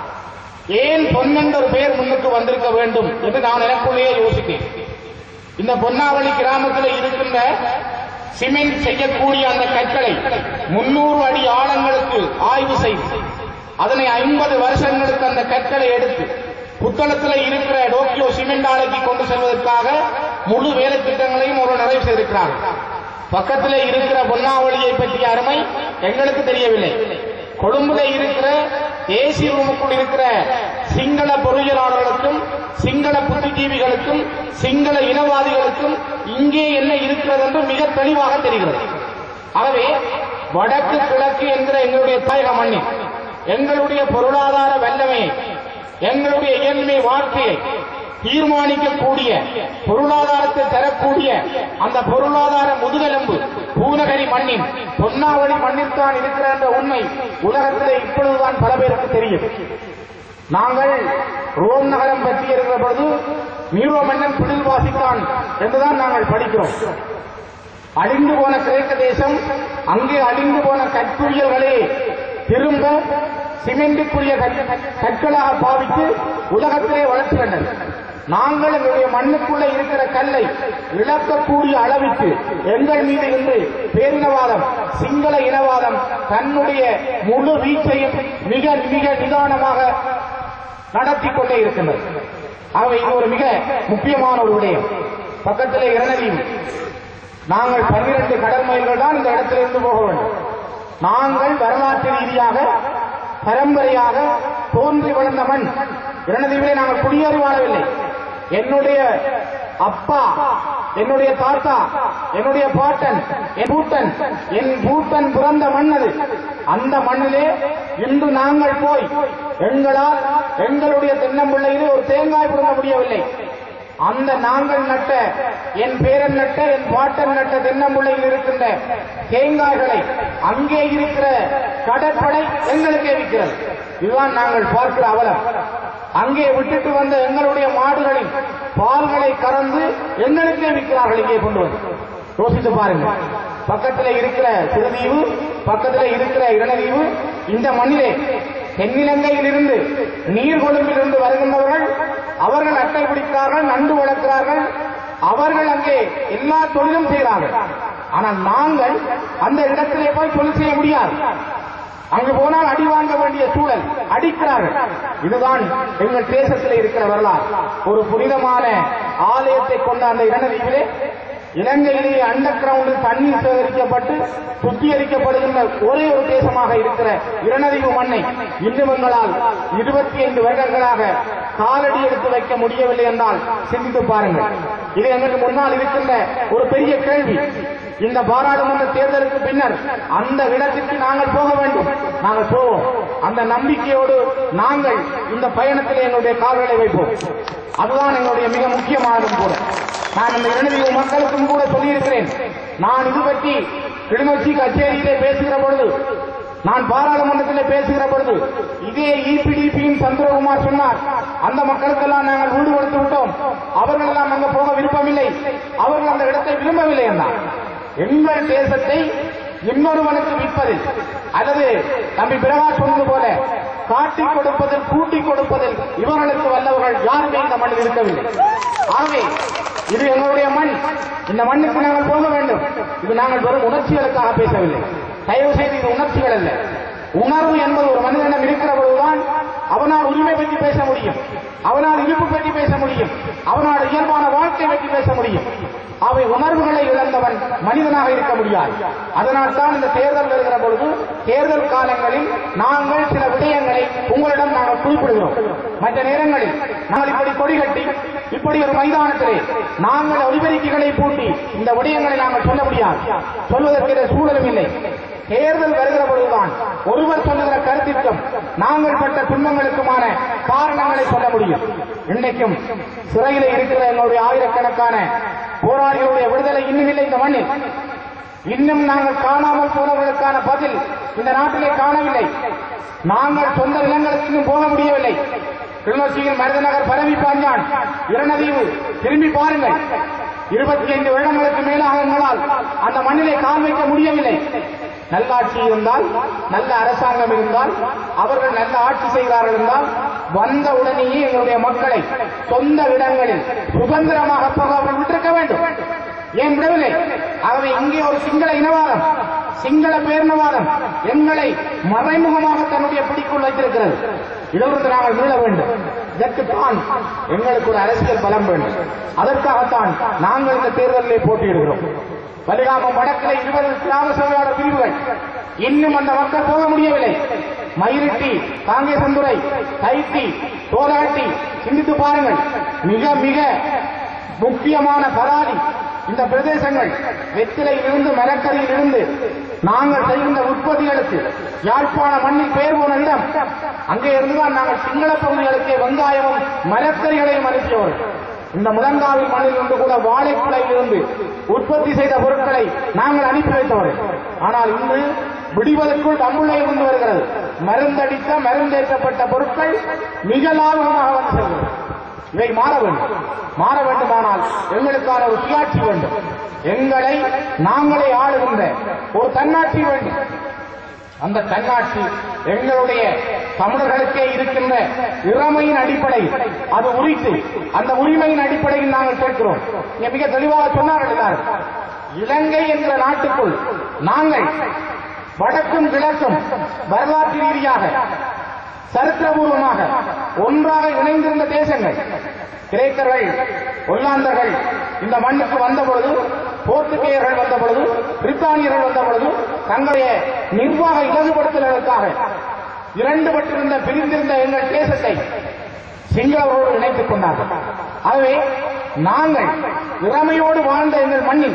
ஏன் பொன்னென்ற ஒரு பெயர் முன்னுக்கு வந்திருக்க வேண்டும் என்று நான் எனக்குள்ளேயே யோசித்தேன். இந்த பொன்னாவளி கிராமத்தில் இருக்கின்ற சிமெண்ட் செய்யக்கூடிய அந்த கற்களை முன்னூறு அடி ஆழங்களுக்கு ஆய்வு செய்து அதனை ஐம்பது வருஷங்களுக்கு அந்த கற்களை எடுத்து புத்தளத்தில் இருக்கிற டோக்கியோ சிமெண்ட் ஆலைக்கு கொண்டு செல்வதற்காக முழு வேலை திட்டங்களையும் ஒரு நிறைவு செய்திருக்கிறார்கள். பக்கத்தில் இருக்கிற பொன்னாவளியை பற்றிய அருமை எங்களுக்கு தெரியவில்லை. கொழும்புல இருக்கிற ஏசி ரூமுக்குள் இருக்கிற சிங்கள பொறியியலாளர்களுக்கும் சிங்கள புத்திஜீவிகளுக்கும் சிங்கள இனவாதிகளுக்கும் இங்கே என்ன இருக்கிறது என்று மிக தெளிவாக தெரிகிறது. ஆகவே வடக்கு கிழக்கு என்கிற எங்களுடைய தாயக மண்ணில் எங்களுடைய பொருளாதார வல்லமையை, எங்களுடைய இயல்மை வாழ்க்கையை தீர்மானிக்கக்கூடிய, பொருளாதாரத்தை தரக்கூடிய அந்த பொருளாதார முதுகெலும்பு பூநகரி மண்ணின் பொன்னாவளி மண்ணில்தான் இருக்கிற என்ற உண்மை உலகத்திலே இப்பொழுதுதான் பல பேருக்கு தெரியும். நாங்கள் ரோம் நகரம் பற்றி இருக்கிற பொழுது நீரோ மன்னன் பிடில் வாசித்தான் என்றுதான் நாங்கள் படிக்கிறோம். அழிந்து போன கிரேக்க தேசம், அங்கே அழிந்து போன கற்குரியல்களே திரும்ப சிமெண்டுக்குரிய கற்களாக பாவித்து உலகத்திலே வளர்ச்சி கண்டது. நாங்கள் எங்களுடைய மண்ணுக்குள்ள இருக்கிற கல்லை இழக்கக்கூடிய அளவிற்கு எங்கள் மீது இருந்து பேரினவாதம், சிங்கள இனவாதம் தன்னுடைய முழு வீச்சையும் மிக மிக நிதானமாக நடத்தி கொண்டே இருக்கின்றது. ஆகவே இது ஒரு மிக முக்கியமான ஒரு விடயம். பக்கத்திலே இரணதியும் நாங்கள் பன்னிரண்டு கடல் மைல்கள் தான் இந்த இடத்திலிருந்து போக வேண்டும். நாங்கள் வரலாற்று ரீதியாக பரம்பரையாக தோன்றி வளர்ந்த மண். இரணதீவிலே நாங்கள் குடியேறி வாழவில்லை. என்னுடைய அப்பா, என்னுடைய தாத்தா, என்னுடைய பாட்டன், என் பூட்டன், என் பூட்டன் பிறந்த மண் அது. அந்த மண்ணிலே
இன்று நாங்கள் போய் எங்களால் எங்களுடைய தென்னம்பிள்ளையிலே ஒரு தேங்காய் புடுங்க முடியவில்லை. அந்த நாங்கள் நட்ட, என் பேரன் நட்ட, என் பாட்டன் நட்ட தென்னம்பிள்ளையில் இருக்கின்ற தேங்காய்களை அங்கே இருக்கிற கடற்படை எங்களுக்கே விற்கிறது. இதுதான் நாங்கள் பார்க்கிற அவலம். அங்கே விட்டுட்டு வந்த எங்களுடைய மாடுகளின் பால்களை கறந்து எங்களுக்கே விற்கிறார்கள். இங்கே கொண்டு வந்து யோசித்து பாருங்க. பக்கத்தில் இருக்கிற திருதீவு, பக்கத்தில் இருக்கிற இரணதீவு, இந்த மண்ணிலே தென்னிலங்கையில் இருந்து நீர்கொழும்பில் இருந்து வருகின்றவர்கள் அவர்கள் அட்டை பிடிக்கிறார்கள், நண்டு வளர்க்கிறார்கள், அவர்கள் அங்கே எல்லா தொழிலும் செய்கிறார்கள். ஆனால் நாங்கள் அந்த இடத்திலே போய் தொழில் செய்ய முடியாது. அங்கு போனால் அடி வாங்க வேண்டிய சூழல், அடிக்கிறார்கள். இதுதான் எங்கள் தேசத்தில் இருக்கிற வரலாறு. ஒரு புனிதமான ஆலயத்தை கொண்ட அந்த இரணதீவிலே இலங்கையிலேயே அண்டர் கிரவுண்டில் தண்ணீர் சேகரிக்கப்பட்டு சுத்திகரிக்கப்படுகின்ற ஒரே ஒரு தேசமாக இருக்கிற இரணதீவு மண்ணை இன்னும் எங்களால் இருபத்தி ஐந்து வருடங்களாக காலடி எடுத்து வைக்க முடியவில்லை என்றால் சிந்தித்து பாருங்கள். இது எங்களுக்கு முன்னால் இருக்கின்ற ஒரு பெரிய கேள்வி. இந்த பாராளுமன்ற தேர்தலுக்கு பின்னர் அந்த இடத்திற்கு நாங்கள் போக வேண்டும். நாங்கள் போவோம். அந்த நம்பிக்கையோடு நாங்கள் இந்த பயணத்தில் எங்களுடைய கால்களை வைப்போம். அதுதான் எங்களுடைய மிக முக்கியமானதும் கூட. நான் இந்த இரணதீவு மக்களுக்கும் கூட சொல்லியிருக்கிறேன். நான் இது பற்றி கிளிநொச்சி கச்சேரியிலே பேசுகிற பொழுது, நான் பாராளுமன்றத்திலே பேசுகிற பொழுது இதே இபிடிபியின் சந்திரகுமார் சொன்னார், அந்த மக்களுக்கெல்லாம் நாங்கள் வீடு கொடுத்து விட்டோம், அவர்கள் எல்லாம் அங்கு போக விருப்பமில்லை, அவர்கள் அந்த இடத்தை விரும்பவில்லை என்றார். எங்கள் தேசத்தை இன்னொருவனுக்கு விற்பதில் அல்லது தம்பி பிரகாஷ் சொன்னது போல காட்டிக் கொடுப்பதில், கூட்டிக் கொடுப்பதில் இவர்களுக்கு வல்லவர்கள் யாருமே இந்த மண்ணில் இருக்கவில்லை. ஆகவே இது எங்களுடைய மண். இந்த மண்ணுக்கு நாங்கள் போக வேண்டும். இது நாங்கள் வெறும் உணர்ச்சிகளுக்காக பேசவில்லை. தயவு செய்து இது உணர்ச்சிகள் அல்ல. உணர்வு என்பது ஒரு மனிதனிடம் இருக்கிற பொழுதுதான் அவனால் உரிமை பற்றி பேச முடியும், அவனால் இருப்பு பற்றி பேச முடியும், அவனால் இயல்பான வாழ்க்கை பற்றி பேச முடியும். அவை உணர்வுகளை இழந்தவன் மனிதனாக இருக்க முடியாது. அதனால் தான் இந்த தேர்தல் வருகிற பொழுது, தேர்தல் காலங்களில் நாங்கள் சில விடயங்களை உங்களிடம் நாங்கள் குறிப்பிடுகிறோம். மற்ற நேரங்களில் நாங்கள் இப்படி கொடி கட்டி இப்படி ஒரு மைதானத்திலே நாங்கள் ஒலிபெருக்கிகளை பூட்டி இந்த விடயங்களை நாங்கள் சொல்ல முடியாது, சொல்வதற்கு சூழலும் இல்லை. தேர்தல் வருகிற பொழுதுதான் ஒருவர் சொல்லுகிற கருத்திற்கும் நாங்கள் பட்ட துன்பங்களுக்குமான காரணங்களை சொல்ல முடியும். இன்றைக்கும் சிறையில் இருக்கிற எங்களுடைய ஆயிரக்கணக்கான போராளிகளுடைய விடுதலை இன்னும் இல்லை இந்த மண்ணில். இன்னும் நாங்கள் காணாமல் போனவர்களுக்கான பதில் இந்த நாட்டிலே காணவில்லை. நாங்கள் சொந்த நிலங்களுக்கு இன்னும் போக முடியவில்லை. கிளிநொச்சியில் மருதநகர் பரவி பாஞ்சான், இரணதீவு திரும்பி பாருங்கள். இருபத்தி ஐந்து வருடங்களுக்கு மேலாக எங்களால் அந்த மண்ணிலே கால் வைக்க முடியவில்லை. நல்லாட்சி இருந்தால், நல்ல அரசாங்கம் இருந்தால், அவர்கள் நல்ல ஆட்சி செய்கிறார்கள் என்றால் வந்த உடனேயே எங்களுடைய மக்களை சொந்த இடங்களில் சுதந்திரமாக போக அவர்கள் விட்டிருக்க வேண்டும். ஏன் விடவில்லை? ஆகவே இங்கே ஒரு சிங்கள இனவாதம், சிங்கள பேரினவாதம் எங்களை மறைமுகமாக தன்னுடைய பிடிக்குள் வைத்திருக்கிறது. இதிலிருந்து நாங்கள் மீள வேண்டும். இதற்குத்தான் எங்களுக்கு ஒரு அரசியல் பலம் வேண்டும். அதற்காகத்தான் நாங்கள் இந்த தேர்தலிலே போட்டியிடுகிறோம். வலிகாமம் வடக்கிலே இருபது கிராம சேவையாளர் பிரிவுகள், இன்னும் அந்த மக்கள் போக முடியவில்லை. மயிலிட்டி, காங்கேசந்துறை, தைட்டி, தோலாட்டி, சிந்தித்து பாருங்கள். மிக மிக முக்கியமான பராதி இந்த பிரதேசங்கள். வெற்றிலையில் இருந்து, மரக்கரியில் இருந்து நாங்கள் செய்கின்ற உற்பத்திகளுக்கு யாழ்ப்பாண மண்ணில் பெயர் போன இடம். அங்கே இருந்துதான் நாங்கள் சிங்கள பகுதிகளுக்கு வெங்காயமும் மரக்கறிகளையும் அனுப்பியவர்கள். இந்த முழங்காவில் மண்ணில் இருந்து கூட வாழைக்குலையில் இருந்து உற்பத்தி செய்த பொருட்களை நாங்கள் அனுப்பி வைத்தவர்கள். ஆனால் இன்று விடுவதற்குள் தமிழை இருந்து வருகிறது. மருந்தடித்த, மருந்தேற்றப்பட்ட பொருட்கள் மிக லாபகமாக வந்து செல்கிறது. இவை மாற வேண்டும். மாற வேண்டுமானால் எங்களுக்கான ஒரு சுயாட்சி வேண்டும். எங்களை நாங்களே ஆளுகின்ற ஒரு தன்னாட்சி வேண்டும். அந்த தன்னாட்சி எங்களுடைய தமிழர்களுக்கே இருக்கின்ற இறமையின் அடிப்படையில் அது உரித்து, அந்த உரிமையின் அடிப்படையில் நாங்கள் கேட்கிறோம். மிக தெளிவாக சொன்னார்கள் எல்லாரும். இலங்கை என்ற நாட்டுக்குள் நாங்கள் வடக்கும் கிழக்கும் வரலாற்று ரீதியாக சரித்திரபூர்வமாக ஒன்றாக இணைந்திருந்த தேசங்கள். கிரேக்கர்கள், ஒல்லாந்தர்கள் இந்த மண்ணுக்கு வந்த பொழுது, போர்த்துகேயர்கள் வந்த பொழுது, பிரித்தானியர்கள் வந்த பொழுது தங்களுடைய நிர்வாக இலகுபடுத்துவதற்காக இரண்டுபட்டிருந்த பிரிந்திருந்த எங்கள் தேசத்தை சிங்களவர்களோடு இணைத்துக் கொண்டார்கள். ஆகவே நாங்கள் இறமையோடு வாழ்ந்த எங்கள் மண்ணில்,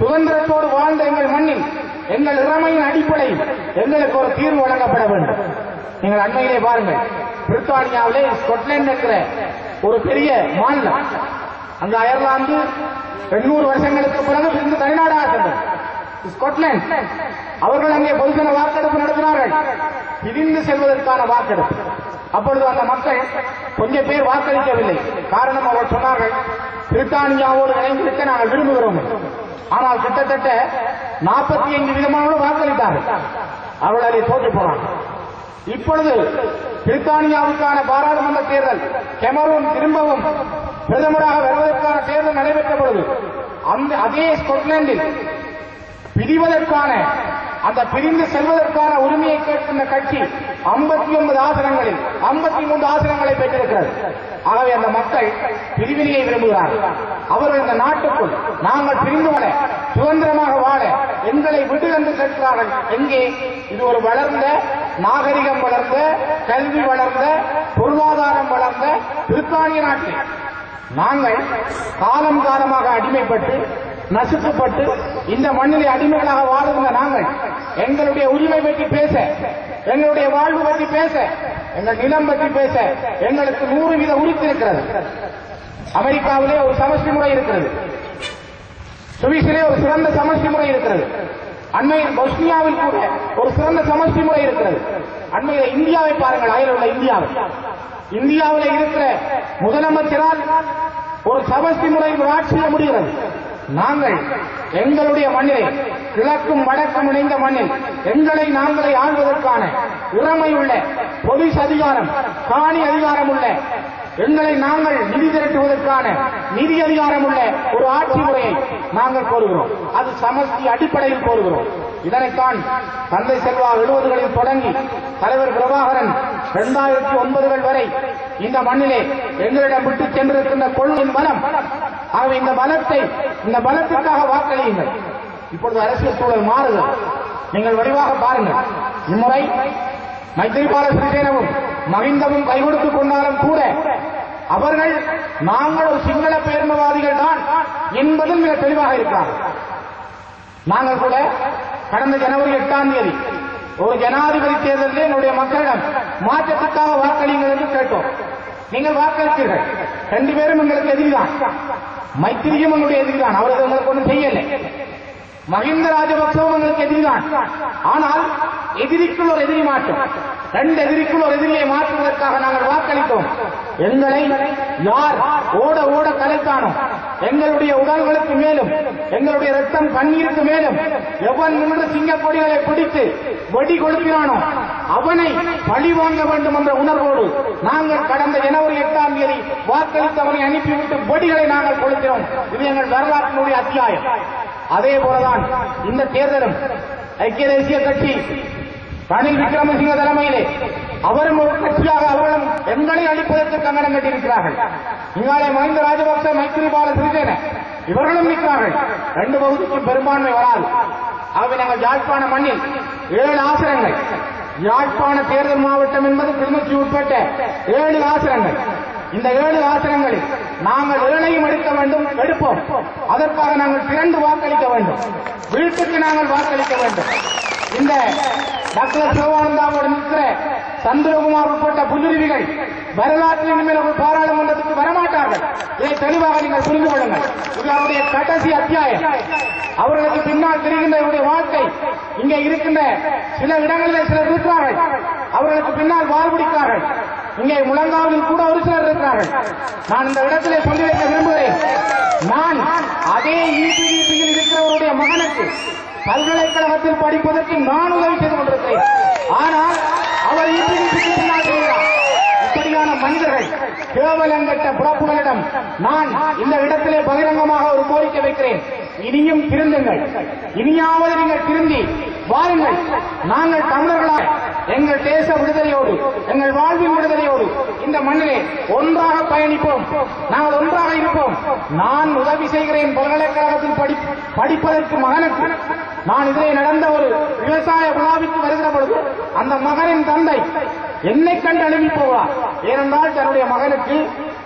சுதந்திரத்தோடு வாழ்ந்த எங்கள் மண்ணில், எங்கள் இறமையின் அடிப்படையில் எங்களுக்கு ஒரு தீர்வு வழங்கப்பட வேண்டும். நீங்கள் அண்மையிலே பாருங்கள், பிரித்தானியாவிலே ஸ்கொட்லாந்து இருக்கிற ஒரு பெரிய மாநிலம், அங்கு அயர்லாந்து எண்ணூறு வருஷங்களுக்கு பிறகு இருந்து தனிநாடாக சென்றது. ஸ்கொட்லாந்து அவர்கள் அங்கே பொதுஜன வாக்கெடுப்பு நடத்தினார்கள், பிரிந்து செல்வதற்கான வாக்கெடுப்பு. அப்பொழுது அந்த மக்கள் கொஞ்சம் பேர் வாக்களிக்கவில்லை. காரணம், அவர்கள் சொன்னார்கள், பிரித்தானியாவோடு இணைந்திருக்க நாங்கள் விரும்புகிறோம். ஆனால் கிட்டத்தட்ட நாற்பத்தி ஐந்து விதமானவர்கள் வாக்களித்தார்கள். அவர்கள் அதை தோற்று போனார்கள். இப்பொழுது பிரித்தானியாவுக்கான பாராளுமன்ற தேர்தல், கெமரூன் திரும்பவும் பிரதமராக வருவதற்கான தேர்தல் நடைபெற்ற பொழுது அந்த அதே ஸ்கொட்லாந்தில் பிரிவதற்கான, அந்த பிரிந்து செல்வதற்கான உரிமையை கேட்கின்ற கட்சி ஐம்பத்தி ஒன்பது ஆசனங்களில் ஐம்பத்தி மூன்று ஆசனங்களை பெற்றிருக்கிறது. ஆகவே அந்த மக்கள் பிரிவினையை விரும்புகிறார்கள். அவர்கள் இந்த நாட்டுக்குள் நாங்கள் பிரிந்து வாழ, சுதந்திரமாக வாழ எங்களை விடு என்று கேட்கிறார்கள். எங்கே? இது ஒரு வளர்ந்த, நாகரிகம் வளர்ந்த, கல்வி வளர்ந்த, பொருளாதாரம் வளர்ந்த பிரித்தானிய நாட்டில் நாங்கள் காலம் காலமாக அடிமைப்பட்டு நசுக்கப்பட்டு இந்த மண்ணிலே அடிமைகளாக வாழ்கின்ற நாங்கள் எங்களுடைய உரிமை பற்றி பேச, எங்களுடைய வாழ்வு பற்றி பேச, எங்கள் நிலம் பற்றி பேச எங்களுக்கு நூறு வீத உரித்து இருக்கிறது. அமெரிக்காவிலே ஒரு சமஷ்டி முறை இருக்கிறது, சுவிஸிலே ஒரு சிறந்த சமஷ்டி முறை இருக்கிறது, அண்மையில் பொஸ்னியாவில் கூட ஒரு சிறந்த சமஷ்டி முறை இருக்கிறது. அண்மையில் இந்தியாவை பாருங்கள், அயல் உள்ள இந்தியாவை, இந்தியாவில் இருக்கிற முதலமைச்சரால் ஒரு சமஷ்டி முறையில் ஆட்சி செய்ய முடிகிறது. நாங்கள் எங்களுடைய மண்ணிலே, கிழக்கும் வடக்கும் இணைந்த மண்ணில் எங்களை நாங்களே ஆள்வதற்கான உரிமை உள்ள, போலீஸ் அதிகாரம், காணி அதிகாரம் உள்ள, எங்களை நாங்கள் நிதி திரட்டுவதற்கான நிதி அதிகாரம் உள்ள ஒரு ஆட்சி முறையை நாங்கள் கோருகிறோம். அது சமஷ்டி அடிப்படையில் கோருகிறோம். இதனைத்தான் தந்தை செல்வா எழுபதுகளில் தொடங்கி தலைவர் பிரபாகரன் இரண்டாயிரத்தி ஒன்பதுகள் வரை இந்த மண்ணிலே எங்களிடம் விட்டு சென்றிருக்கின்ற கொள்கையின் பலம். ஆகவே இந்த பலத்தை, இந்த பலத்திற்காக வாக்களியுங்கள். இப்பொழுது அரசியல் சூழல் மாறுகிறது. நீங்கள் வடிவாக பாருங்கள். இம்முறை மைத்ரிபால சிறிசேனவும் மகிந்தவும் கை கொடுத்துக் கொண்டாலும் கூட அவர்கள் நாங்கள் ஒரு சிங்கள பேர்மவாதிகள் தான் என்பதும் மிக தெளிவாக இருக்கிறார்கள். நாங்கள் கூட கடந்த ஜனவரி எட்டாம் தேதி ஒரு ஜனாதிபதி தேர்தலில் என்னுடைய மக்களிடம் மாற்றத்துக்காக வாக்களியுங்கள் என்று கேட்டோம். நீங்கள் வாக்களித்தீர்கள். ரெண்டு பேரும் எங்களுக்கு எதிரிதான். மைத்திரியும் எங்களுடைய எதிரிதான். அவர்கள் எங்களுக்கு ஒன்றும் செய்யலை. மஹிந்த ராஜபக்சவும் எங்களுக்கு எதிரிதான். ஆனால் எதிரிக்குள் ஒரு எதிரி மாற்றம், ரெண்டு எதிரிக்குள் ஒரு எதிரியை மாற்றுவதற்காக நாங்கள் வாக்களித்தோம். எங்களை யார் ஓட ஓட கலைத்தானோ, எங்களுடைய உடல்களுக்கு மேலும், எங்களுடைய ரத்தம் கண்ணீருக்கு மேலும் எவன் நின்று சிங்கக்கொடிகளை பிடித்து வெடி கொளுத்தினானோ அவனை பழி வாங்க வேண்டும் என்ற உணர்வோடு நாங்கள் கடந்த ஜனவரி எட்டாம் தேதி வாக்களித்தவனை அனுப்பிவிட்டு வெடிகளை நாங்கள் கொளுத்தினோம். இது எங்கள் வரலாற்றினுடைய அத்தியாயம். அதே போலதான் இந்த தேர்தலும் ஐக்கிய தேசிய கட்சி ரணில் விக்ரமசிங்க தலைமையிலே அவரும் ஒரு கட்சியாக அவர்களும் எங்களை அளிப்பதற்கு கங்கணம் கட்டியிருக்கிறார்கள். இங்காலே மஹிந்த ராஜபக்ச, மைத்ரிபால சிறிசேன இவர்களும் நிற்கிறார்கள். ரெண்டு பகுதிக்கும் பெரும்பான்மை வராது. ஆகவே நாங்கள் யாழ்ப்பாண மண்ணில் ஏழு ஆசனங்கள், யாழ்ப்பாண தேர்தல் மாவட்டம் என்பது கிளிநொச்சி உட்பட்ட ஏழு ஆசனங்கள். இந்த ஏழு ஆசனங்களில் நாங்கள் ஏழையும் எடுக்க வேண்டும், எடுப்போம். அதற்காக நாங்கள் திரண்டு வாக்களிக்க வேண்டும். வீட்டுக்கு நாங்கள் வாக்களிக்க வேண்டும். இந்த டாக்டர் சிவானந்தாவோடு நிற்கிற சந்திரகுமார் உட்பட்ட புல்லுருவிகள் வரலாற்றில் இனிமேல் ஒரு பாராளுமன்றத்துக்கு வரமாட்டார்கள். இதை தெளிவாக நீங்கள் புரிந்து கொள்ளுங்கள். இது அவருடைய கடைசி அத்தியாயம். அவர்களுக்கு பின்னால் தெரிகின்ற இவருடைய வாழ்க்கை இங்கே இருக்கின்ற சில இடங்களில் சிலர் இருக்கிறார்கள். அவர்களுக்கு பின்னால் வாழ்பிடிக்கிறார்கள். இங்கே முழங்காவில் கூட ஒரு சிலர் இருக்கிறார்கள். நான் இந்த இடத்திலே சொல்லி வைக்க விரும்புகிறேன். நான் அதே ஈபிடிபியில் இருக்கிறவருடைய மகனுக்கு பல்கலைக்கழகத்தில் படிப்பதற்கு நான் உதவி செய்து கொண்டிருக்கிறேன். ஆனால் அவர் ஈபிடிபிக்கு பின்னால் செய்கிறார். இப்படியான மனிதர்கள், கேவலங்கட்ட புறப்புகளிடம் நான் இந்த இடத்திலே பகிரங்கமாக ஒரு கோரிக்கை வைக்கிறேன். இனியும் திருந்துங்கள். இனியாவது நீங்கள் திருந்தி வாருங்கள். நாங்கள் தமிழர்களாக எங்கள் தேச விடுதலையோடு, எங்கள் வாழ்வின் விடுதலையோடு இந்த மண்ணிலே ஒன்றாக பயணிப்போம். நாங்கள் ஒன்றாக இருப்போம். நான் உதவி செய்கிறேன் பல்கலைக்கழகத்தில் படிப்பதற்கு மகனுக்கு. நான் இதிலே நடந்த ஒரு விவசாய விழாவிற்கு வருகிற பொழுது அந்த மகனின் தந்தை என்னை கண்டு அழுகி போவார். ஏனென்றால் தன்னுடைய மகனுக்கு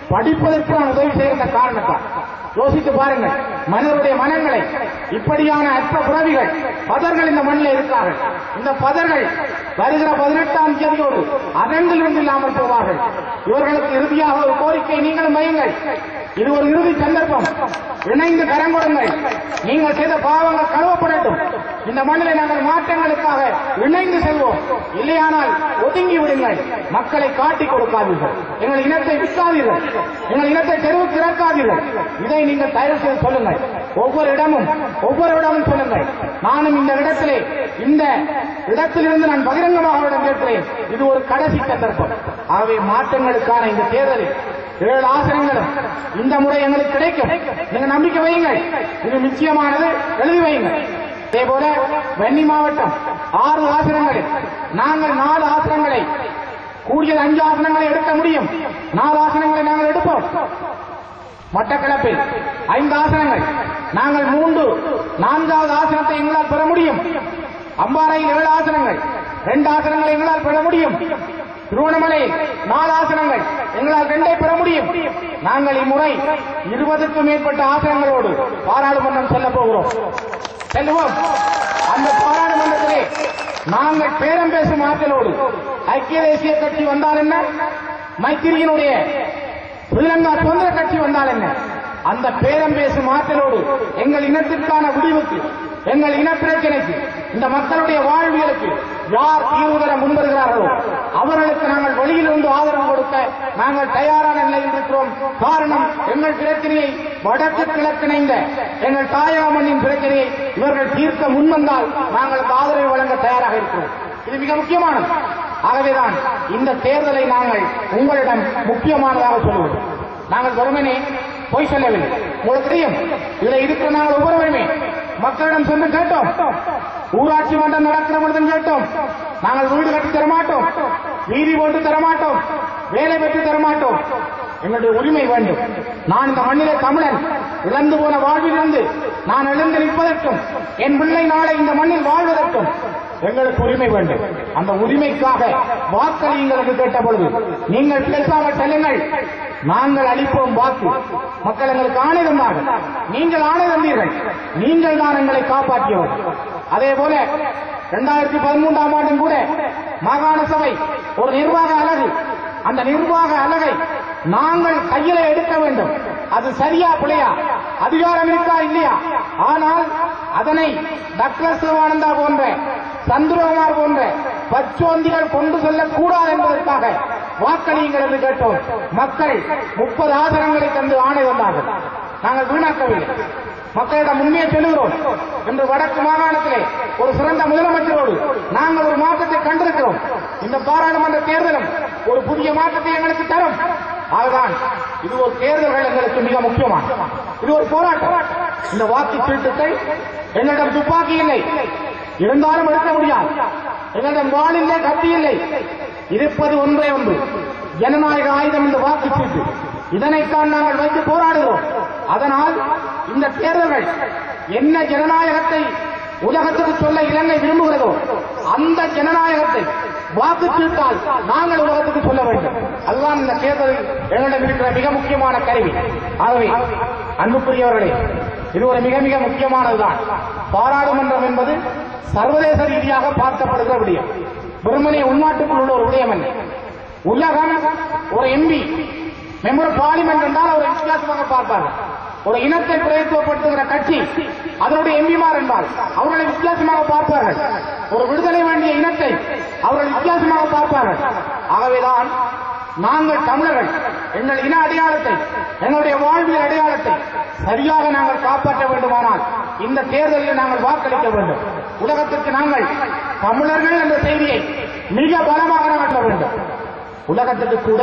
படிப்பதற்கு நான் உதவி செய்கிற காரணத்தால் யோசித்து பாருங்கள், மனிதருடைய மனங்களை இப்படியான அற்ப புறவிகள் பதர்கள் இந்த மண்ணில் இருக்கிறார்கள். இந்த பதர்கள் வருகிற பதினெட்டாம் தேதியோடு அரங்கிலிருந்து இல்லாமல் போவார்கள். இவர்களுக்கு இறுதியாக ஒரு கோரிக்கை நீங்களும் வையுங்கள். இது ஒரு இறுதி சந்தர்ப்பம். இணைந்து கரங்கொடுங்கள். நீங்கள் செய்த பாவங்கள் கழுவப்படட்டும். இந்த மண்ணில் நாங்கள் மாற்றங்களுக்காக இணைந்து செல்வோம். இல்லையானால் ஒதுங்கி விடுங்கள். மக்களை காட்டிக் கொடுக்காதீர்கள். எங்கள் இனத்தை விற்காதீர்கள். எங்கள் இனத்தை தெருவுக்கு இறக்காதீர்கள். இதை நீங்கள் தயவு செய்து சொல்லுங்கள். ஒவ்வொரு இடமும் ஒவ்வொரு இடமும் சொல்லுங்கள். நானும் இந்த இடத்திலே இந்த இடத்திலிருந்து நான் பகிரங்கமாக அவரிடம் கேட்கிறேன். இது ஒரு கடைசி சந்தர்ப்பம். ஆகவே மாற்றங்களுக்கான இந்த தேர்தலில் ஏழு ஆசனங்களும் இந்த முறை எங்களுக்கு கிடைக்கும். நீங்க நம்பிக்கை வையுங்கள். இது நிச்சயமானது. எழுதி வையுங்கள். அதே போல வன்னி மாவட்டம் ஆறு ஆசனங்களில் நாங்கள் நாலு ஆசனங்களை, கூடியது அஞ்சு ஆசனங்களை எடுக்க முடியும். நாலு ஆசனங்களை நாங்கள் எடுப்போம். மட்டக்களப்பில் ஐந்து ஆசனங்கள், நாங்கள் மூன்று நான்காவது ஆசனத்தை எங்களால் பெற முடியும். அம்பாறையில் ஏழு ஆசனங்கள், இரண்டு ஆசனங்களை எங்களால் பெற முடியும். திருவண்ணாமலையில் நாலு ஆசனங்கள், எங்களால் இரண்டை பெற முடியும். நாங்கள் இம்முறை இருபதுக்கும் மேற்பட்ட ஆசனங்களோடு பாராளுமன்றம் செல்ல போகிறோம். செல்வோம். அந்த பாராளுமன்றத்திலே நாங்கள் பேரம் பேசும் ஆற்றலோடு ஐக்கிய தேசிய கட்சி வந்தால் என்ன, மைத்திரியினுடைய ஸ்ரீலங்கா சுதந்திர கட்சி வந்தால் என்ன, அந்த பேரம் பேசும் ஆற்றலோடு எங்கள் இனத்திற்கான விடிவுக்கு, எங்கள் இனப்பிரச்சனைக்கு, இந்த மக்களுடைய வாழ்வியலுக்கு யார் தீர்வு தர முன்வருகிறார்களோ அவர்களுக்கு நாங்கள் வெளியிலிருந்து ஆதரவு கொடுக்க நாங்கள் தயாரான நிலையில் இருக்கிறோம். காரணம், எங்கள் பிரச்சனையை வடக்கு கிழக்கிணைந்த எங்கள் தாயக மண்ணின் பிரச்சனையை இவர்கள் தீர்க்க முன்வந்தால் நாங்கள் ஆதரவை வழங்க தயாராக இருக்கிறோம். இது மிக முக்கியமானது. ஆகவேதான் இந்த தேர்தலை நாங்கள் உங்களிடம் முக்கியமானதாக சொல்லுவோம். நாங்கள் வெறுமனே பொய் சொல்லவில்லை. உங்களுக்கு தெரியும், இதில் இருக்கிற நாங்கள் ஒவ்வொருவருமே மக்களிடம் சென்று கேட்டோம். ஊராட்சி மன்றம் நடக்கிற பொழுதும் கேட்டோம். நாங்கள் வீடு கட்டி தரமாட்டோம், வீதி போட்டு தரமாட்டோம், வேலை பெற்று தரமாட்டோம். எங்களுடைய உரிமை வேண்டும். நான் இந்த மண்ணிலே தமிழன், இழந்து போன வாழ்விலிருந்து நான் எழுந்து நிற்பதற்கும் என் பிள்ளை நாளை இந்த மண்ணில் வாழ்வதற்கும் எங்களுக்கு உரிமை வேண்டும். அந்த உரிமைக்காக வாக்களியுங்கள் என்று கேட்ட பொழுது நீங்கள் பேசாமல் செல்லுங்கள், நாங்கள் அளிப்போம் வாக்கு. மக்கள் எங்களுக்கு ஆணை தந்தார்கள். நீங்கள் ஆணை தந்தீர்கள். நீங்கள் தான் எங்களை காப்பாற்றியவர். அதே போல இரண்டாயிரத்தி பதிமூன்றாம் ஆண்டும் கூட மாகாண சபை ஒரு நிர்வாக அலகு. அந்த நிர்வாக அலகை நாங்கள் கையில எடுக்க வேண்டும். அது சரியா பிழையா, அதிகாரம் இருக்கா இல்லையா, ஆனால் அதனை டாக்டர் சிவானந்தா போன்ற, சந்திரகுமார் போன்ற பச்சோந்திகள் கொண்டு செல்லக்கூடாது என்பதற்காக வாக்களியுங்கள் என்று கேட்டோம். மக்கள் முப்பது ஆசனங்களை தந்து ஆணை வந்தார்கள். நாங்கள் வீணாக்கவில்லை. மக்களிடம் உண்மையை சொல்லுகிறோம். இன்று வடக்கு மாகாணத்திலே ஒரு சிறந்த முதலமைச்சரோடு நாங்கள் ஒரு மாற்றத்தை கண்டிருக்கிறோம். இந்த பாராளுமன்ற தேர்தலும் ஒரு புதிய மாற்றத்தை எங்களுக்கு தரும். அதுதான் இது ஒரு தேர்தல்கள் எங்களுக்கு மிக முக்கியமானது. இது ஒரு போராட்டம். இந்த வாக்கு சீட்டுத்தை எங்களிடம் துப்பாக்கி இல்லை, இருந்தாலும் எடுக்க முடியாது. எங்களிடம் வாள் இல்லை, கத்தி இல்லை. இருப்பது ஒன்றே ஒன்று, ஜனநாயக ஆயுதம் இந்த வாக்கு சீட்டு. இதனைத்தான் நாங்கள் வைத்து போராடுகிறோம். அதனால் இந்த தேர்தல்கள் என்ன ஜனநாயகத்தை உலகத்துக்கு சொல்ல இலங்கை விரும்புகிறதோ அந்த ஜனநாயகத்தை வாக்குச்சீட்டால் நாங்கள் உலகத்துக்கு சொல்ல வேண்டும். அதுதான் இந்த தேர்தலில் எங்களிடம் இருக்கிற மிக முக்கியமான கருவி. ஆகவே அன்புக்குரியவர்களே, இது ஒரு மிக மிக முக்கியமானதுதான். பாராளுமன்றம் என்பது சர்வதேச ரீதியாக பார்க்கப்படுகிற விடயம், வெறுமனே உள்நாட்டுக்குள் உள்ள ஒரு விடயம் அல்ல. உலகம் ஒரு எம்பி மெம்பர் பார்லிமெண்ட் என்றால் அவரை வித்தியாசமாக பார்ப்பார்கள். ஒரு இனத்தை பிரதித்துவப்படுத்துகிற கட்சி அதனுடைய எம்பிமார் என்றால் அவர்களை வித்தியாசமாக பார்ப்பார்கள். ஒரு விடுதலை வேண்டிய இனத்தை அவர்கள் வித்தியாசமாக பார்ப்பார்கள். ஆகவேதான் நாங்கள் தமிழர்கள் எங்கள் இன அடையாளத்தை, எங்களுடைய வாழ்வியல் அடையாளத்தை சரியாக நாங்கள் காப்பாற்ற வேண்டுமானால் இந்த தேர்தலில் நாங்கள் வாக்களிக்க வேண்டும். உலகத்திற்கு நாங்கள் தமிழர்கள் என்ற செய்தியை மிக பலமாக நடத்த வேண்டும். உலகத்துக்கு கூட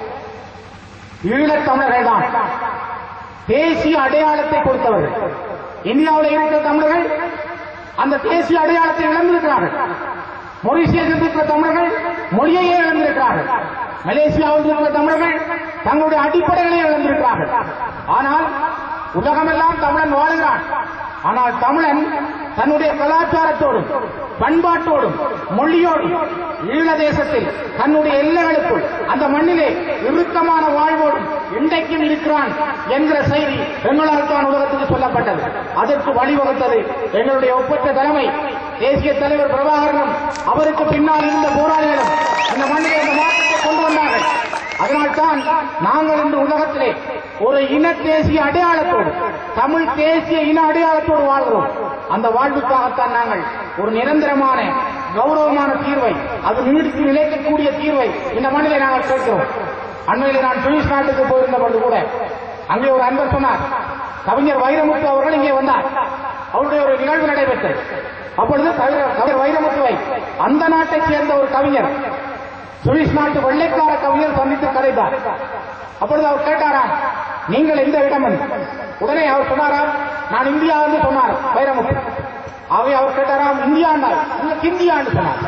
ஈழத் தமிழர்கள் தான் தேசிய அடையாளத்தை கொடுத்தவர்கள். இந்தியாவில் இருக்கிற தமிழர்கள் அந்த தேசிய அடையாளத்தை இழந்திருக்கிறார்கள். மொரிஷியஸில் இருக்கிற தமிழர்கள் மொழியையே இழந்திருக்கிறார்கள். மலேசியாவில் இருக்கிற தமிழர்கள் தங்களுடைய அடிப்படைகளை இழந்திருக்கிறார்கள். ஆனால் உலகமெல்லாம் தமிழன் வாழுகிறான். ஆனால் தமிழன்
தன்னுடைய கலாச்சாரத்தோடும் பண்பாட்டோடும் மொழியோடும் ஈழ தேசத்தில் தன்னுடைய எல்லைகளுக்குள் அந்த மண்ணிலே இறுக்கமான வாழ்வோடும் இன்றைக்கும் இருக்கிறான் என்கிற செய்தி எங்களால் தான் உலகத்துக்கு சொல்லப்பட்டது. அதற்கு வழிவகுத்தது எங்களுடைய ஒப்பற்ற தலைமை தேசிய தலைவர் பிரபாகரனும் அவருக்கு பின்னால் இருந்த போராளிகளும் இந்த மண்ணிலே இந்த மாற்றத்தை கொண்டு வந்தார்கள். அதனால்தான் நாங்கள் இன்று உலகத்திலே ஒரு இன தேசிய அடையாளத்தோடு தமிழ் தேசிய இன அடையாளத்தோடு வாழ்கிறோம். அந்த வாழ்வுக்காகத்தான் நாங்கள் ஒரு நிரந்தரமான கௌரவமான தீர்வை, அது நீடித்து நிலைக்கக்கூடிய தீர்வை இந்த மண்ணிலே நாங்கள் கேட்கிறோம். அண்மையில் நான் சுவிஸ் நாட்டுக்கு போயிருந்த பொழுது கூட அங்கே ஒரு அன்பர் சொன்னார், கவிஞர் வைரமுத்து அவர்கள் இங்கே வந்தார், அவருடைய ஒரு நிகழ்வு நடைபெற்றது. அப்பொழுது கவிஞர் வைரமுத்துவை அந்த நாட்டைச் சேர்ந்த ஒரு கவிஞர் சுவிஸ் நாட்டு வெள்ளைக்கார கவிஞர் சந்தித்து கதைத்தார். அப்பொழுது அவர் கேட்டாராம், நீங்கள் எந்த இடம்? உடனே அவர் சொன்னாராம், நான் இந்தியா என்று சொன்னார் வைரமுத்து. ஆகவே அவர் கேட்டாராம், இந்தியாண்டார் உங்களுக்கு இந்தியான்னு சொன்னார்.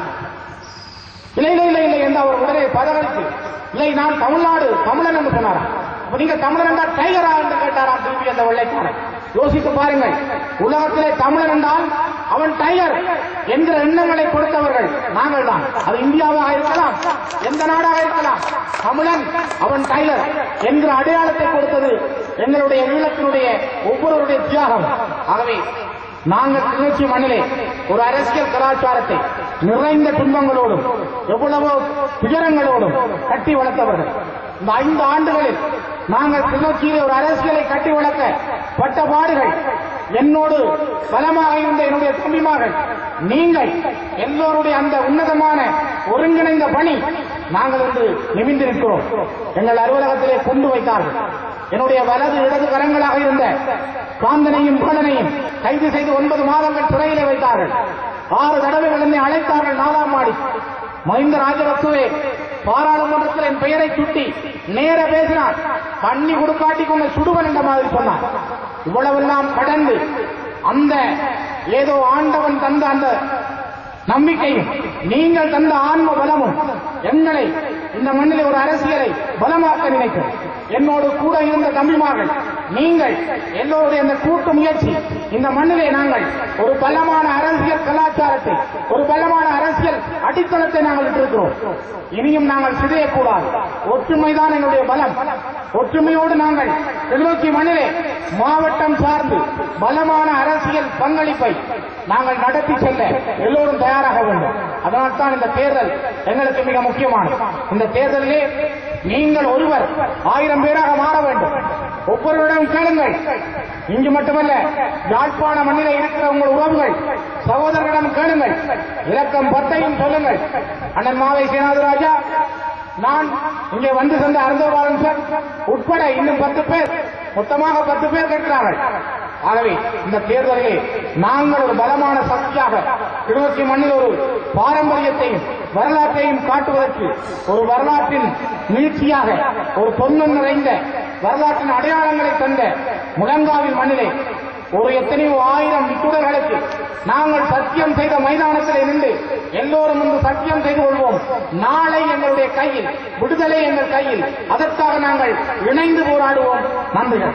இல்லை இல்லை இல்லை இல்லை என்று அவர் உடனே பதவிக்கு, இல்லை நான் தமிழ்நாடு தமிழன் என்று சொன்னாராம். நீங்க தமிழன் என்றால் டைகரா என்று கேட்டாராம் திருப்பி அந்த வெள்ளைக்காரன். யோசித்து பாருங்கள், உலகத்திலே தமிழன் என்றால் அவன் டைகர் என்கிற எண்ணங்களை கொடுத்தவர்கள் நாங்கள் தான். அது இந்தியாவாக இருக்கலாம், எந்த நாடாக இருக்கலாம், தமிழன் அவன் டைகர் என்கிற அடையாளத்தை கொடுத்தது எங்களுடைய ஈழத்தினுடைய ஒவ்வொருவருடைய தியாகம். ஆகவே நாங்கள் கிளர்ச்சி மண்ணிலே ஒரு அரசியல் கலாச்சாரத்தை நிறைந்த துன்பங்களோடும் எவ்வளவோ துயரங்களோடும் கட்டி வளர்த்தவர்கள். இந்த ஐந்து ஆண்டுகளில் நாங்கள் கிளர்ச்சியிலே ஒரு அரசியலை கட்டி வளர்க்க பட்ட பாடுகள் என்னோடு பலமாக இருந்த என்னுடைய தம்பிமார்கள் நீங்கள் எல்லோருடைய அந்த உன்னதமான ஒருங்கிணைந்த பணி நாங்கள் இன்று நிமிந்திருக்கிறோம். எங்கள் அலுவலகத்திலே கொண்டு வைத்தார்கள். என்னுடைய வலது இடது கரங்களாக இருந்த காந்தனையும் பாலனையும் கைது செய்து ஒன்பது மாதங்கள் சிறையிலே வைத்தார்கள். ஆறு தடவைகள் என்னை அழைத்தார்கள் நாலாம் மாடி. மஹிந்த ராஜபக்சவே பாராளுமன்றத்தில் என் பெயரை சுட்டி நேர பேசினார், பண்ணி கொடுக்காட்டி கொண்ட சுடுவன் என்ற மாதிரி சொன்னார். இவ்வளவெல்லாம் கடந்து அந்த ஏதோ ஆண்டவன் தந்த அந்த நம்பிக்கையும் நீங்கள் தந்த ஆன்ம பலமும் எங்களை இந்த மண்ணிலே ஒரு அரசியலை பலமாக்க நினைக்கும். என்னோடு கூட இருந்த தம்பிமார்கள் நீங்கள் எல்லோருடைய அந்த கூட்டு முயற்சி இந்த மண்ணிலே நாங்கள் ஒரு பலமான அரசியல் கலாச்சாரத்தை, ஒரு பலமான அரசியல் அடித்தளத்தை நாங்கள் இட்டிருக்கிறோம். இனியும் நாங்கள் சிதையக்கூடாது. ஒற்றுமைதான் எங்களுடைய பலம். ஒற்றுமையோடு நாங்கள் கிளிநொச்சி மண்ணிலே மாவட்டம் சார்ந்து பலமான அரசியல் பங்களிப்பை நாங்கள் நடத்தி செல்ல எல்லோரும் தயாராக வேண்டும். அதனால்தான் இந்த தேர்தல் எங்களுக்கு மிக முக்கியமானது. இந்த தேர்தலிலே நீங்கள் ஒருவர் ஆயிரம் பேராக மாற வேண்டும். ஒவ்வொருவரிடம் கேளுங்கள். இங்கு மட்டுமல்ல, யாழ்ப்பாண மண்ணிலே இருக்கிற உங்கள் உறவுகள் சகோதரர்களிடம் கேளுங்கள். இலக்கம் பத்தையும் சொல்லுங்கள். அண்ணன் மாவை சேனாதிராஜா, நான் இங்கே வந்து சென்ற அருந்தோபாலன் சார் உட்பட இன்னும் பத்து பேர், மொத்தமாக பத்து பேர் கேட்கிறார்கள். ஆகவே இந்த தேர்தலிலே நாங்கள் ஒரு பலமான சக்தியாக கிளிநொச்சி மண்ணில் ஒரு பாரம்பரியத்தையும் வரலாற்றையும் காட்டுவதற்கு ஒரு வரலாற்றின் நீட்சியாக ஒரு பொன்னு நிறைந்த வரலாற்றின் அடையாளங்களை தந்த முழங்காவில் மண்ணிலே ஒரு எத்தனையோ ஆயிரம் இத்துடர்களுக்கு நாங்கள் சத்தியம் செய்த மைதானத்திலே நின்று எல்லோரும் இன்று சத்தியம் செய்து கொள்வோம். நாளை எங்களுடைய கையில், விடுதலை எங்கள் கையில். அதற்காக நாங்கள் இணைந்து போராடுவோம். நன்றிகள்.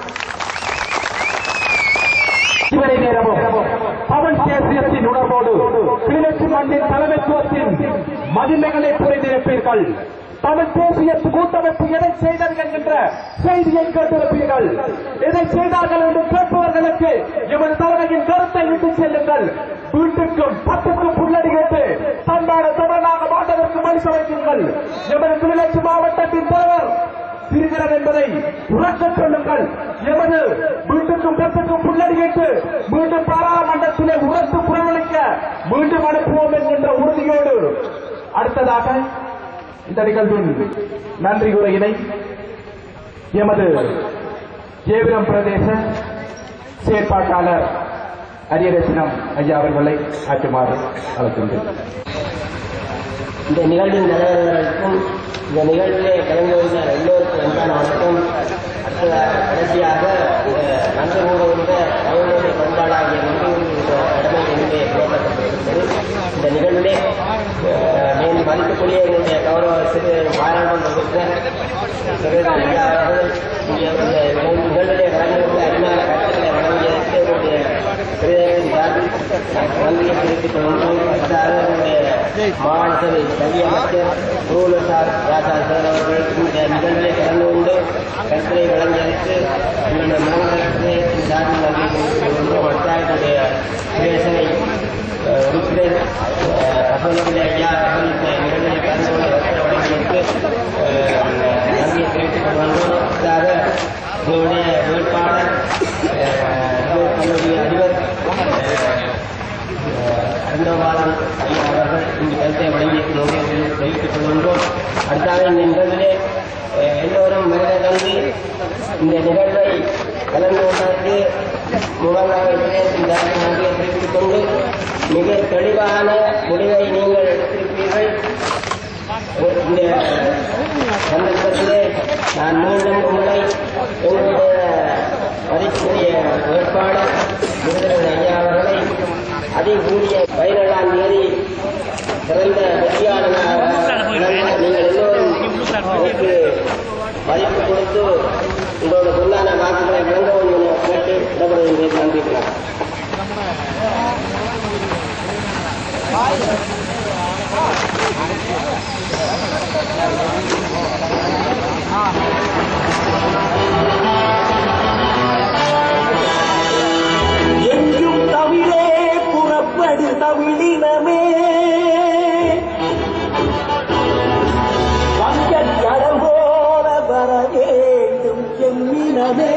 இதுவரை நேரமும் தமிழ் தேசியத்தின் உணர்வோடு கிளிநொச்சி மண்ணின் தலைமைத்துவத்தின் மதிமைகளை புரிந்திருப்பீர்கள். தமிழ் தேசிய கூட்டமைப்பு எதை செய்தது என்கின்ற செய்தியை கேட்டிருப்பீர்கள். எதை செய்தார்கள் என்று கேட்பவர்களுக்கு எமது தலைமையின் கருத்தை விட்டு செல்லுங்கள். வீட்டுக்கும் பத்துக்கும் புள்ளடி கேட்டு தன்பான தமிழனாக மாட்டதற்கு மதிப்பு வைத்தீர்கள். எமது கிளிநொச்சி மாவட்டத்தின் தலைவர் சிறுகிறன் என்பதை உறக்கச் சொல்லுங்கள். எமது வீட்டுக்கும் பத்துக்கும் புள்ளடி கேட்டு மீண்டும் பாராளுமன்றத்திலே உரத்து புறவழிக்க மீண்டும் அனுப்புவோம் என்கின்ற உறுதியோடு அடுத்ததாக இந்த நிகழ்வின் நன்றி உரையினை எமது ஜேவிரம் பிரதேச செயற்பாட்டாளர் அரியரசினம் ஐயா அவர்களை ஆற்றுமாறு அழைக்கின்றேன்.
இந்த நிகழ்வின் தலைவர்களுக்கும் இந்த நிகழ்விலே கலந்து கொண்ட எல்லோருக்கும் என்றான வணக்கம். அடுத்த கடைசியாக நன்றி கூறுகின்ற அவர்களுடைய பண்பாடாகிய நன்றி கடமை என்னுடைய புறப்பட்டிருக்கிறது. இந்த நிகழ்விலே மேல் மதிக்கக்கூடிய என்னுடைய கௌரவ சிறு பாராளுமன்ற சுரேந்திரன் ஐயா அவர்கள் இந்த நிகழ்விலே கலந்து கொண்டு அறிஞர் கட்டளை வழங்கியதற்கு என்னுடைய சிறுவரின் சார்பில் நன்றியை தெரிவித்துக் கொள்கின்றோம். மாகாண சபை கல்வி அமைச்சர் ரூலர் சார் ராஜா சார் அவர்கள் இந்த நிகழ்விலே கலந்து கொண்டு கருத்துரை வழங்கியதற்கு எங்களுடைய மாநிலத்திலே சார்பில் நன்றி தெரிவித்துக் கொள்கின்றோம். பஞ்சாயத்துடைய சுயேசனை உறுப்பினர் அசோகபிள்ளை ஐயா அவர்கள் இந்த நிகழ்விலே கலந்து கொண்டு கருத்துரை வழங்கியதற்கு நன்றியை தெரிவித்துக் கொள்கின்றோம். எங்களுடைய வேட்பாளர் கல்லூரி அதிபர் அருந்தோபாலன் ஐயா அவர்கள் இந்த கருத்தை வழங்கியிருக்கிறோம் தெரிவித்துக் கொள்கின்றோம். அடுத்தாக இந்த நிகழ்விலே எல்லோரும் மனித தந்து இந்த நிகழ்வை கலந்து கொண்டதற்கு முதலாக நன்றியை தெரிவித்துக் கொண்டு மிக தெளிவான முடிவை நீங்கள் எடுத்திருப்பீர்கள். இந்த சந்தர்ப்பத்திலே நான் மீண்டும் உங்களை எங்களுடைய மதிப்புரிய வேட்பாளர் விருதுநகர் ஐயா அவர்களை அதிகூடிய பதினேழாம் தேதி சிறந்த வெற்றியாளராக நீங்கள் எல்லோரும் அதற்கு மதிப்பு கொடுத்து உங்களோட பொருளான வாக்குகளை வழங்கவும் என கேட்டு இடப்படுகின்றேன். நம்பிக்கிறார்.
எங்கும் தமிழே புறப்படு தமிழினமே, வங்கக் கடல் போல வர வேண்டும் எம்மினமே.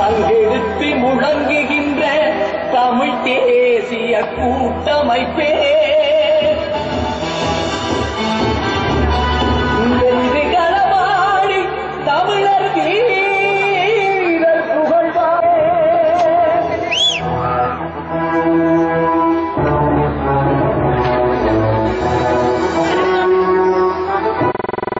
சங்கெடுத்து முழங்குகின்ற தமிழ் தேசிய கூட்டமைப்பே,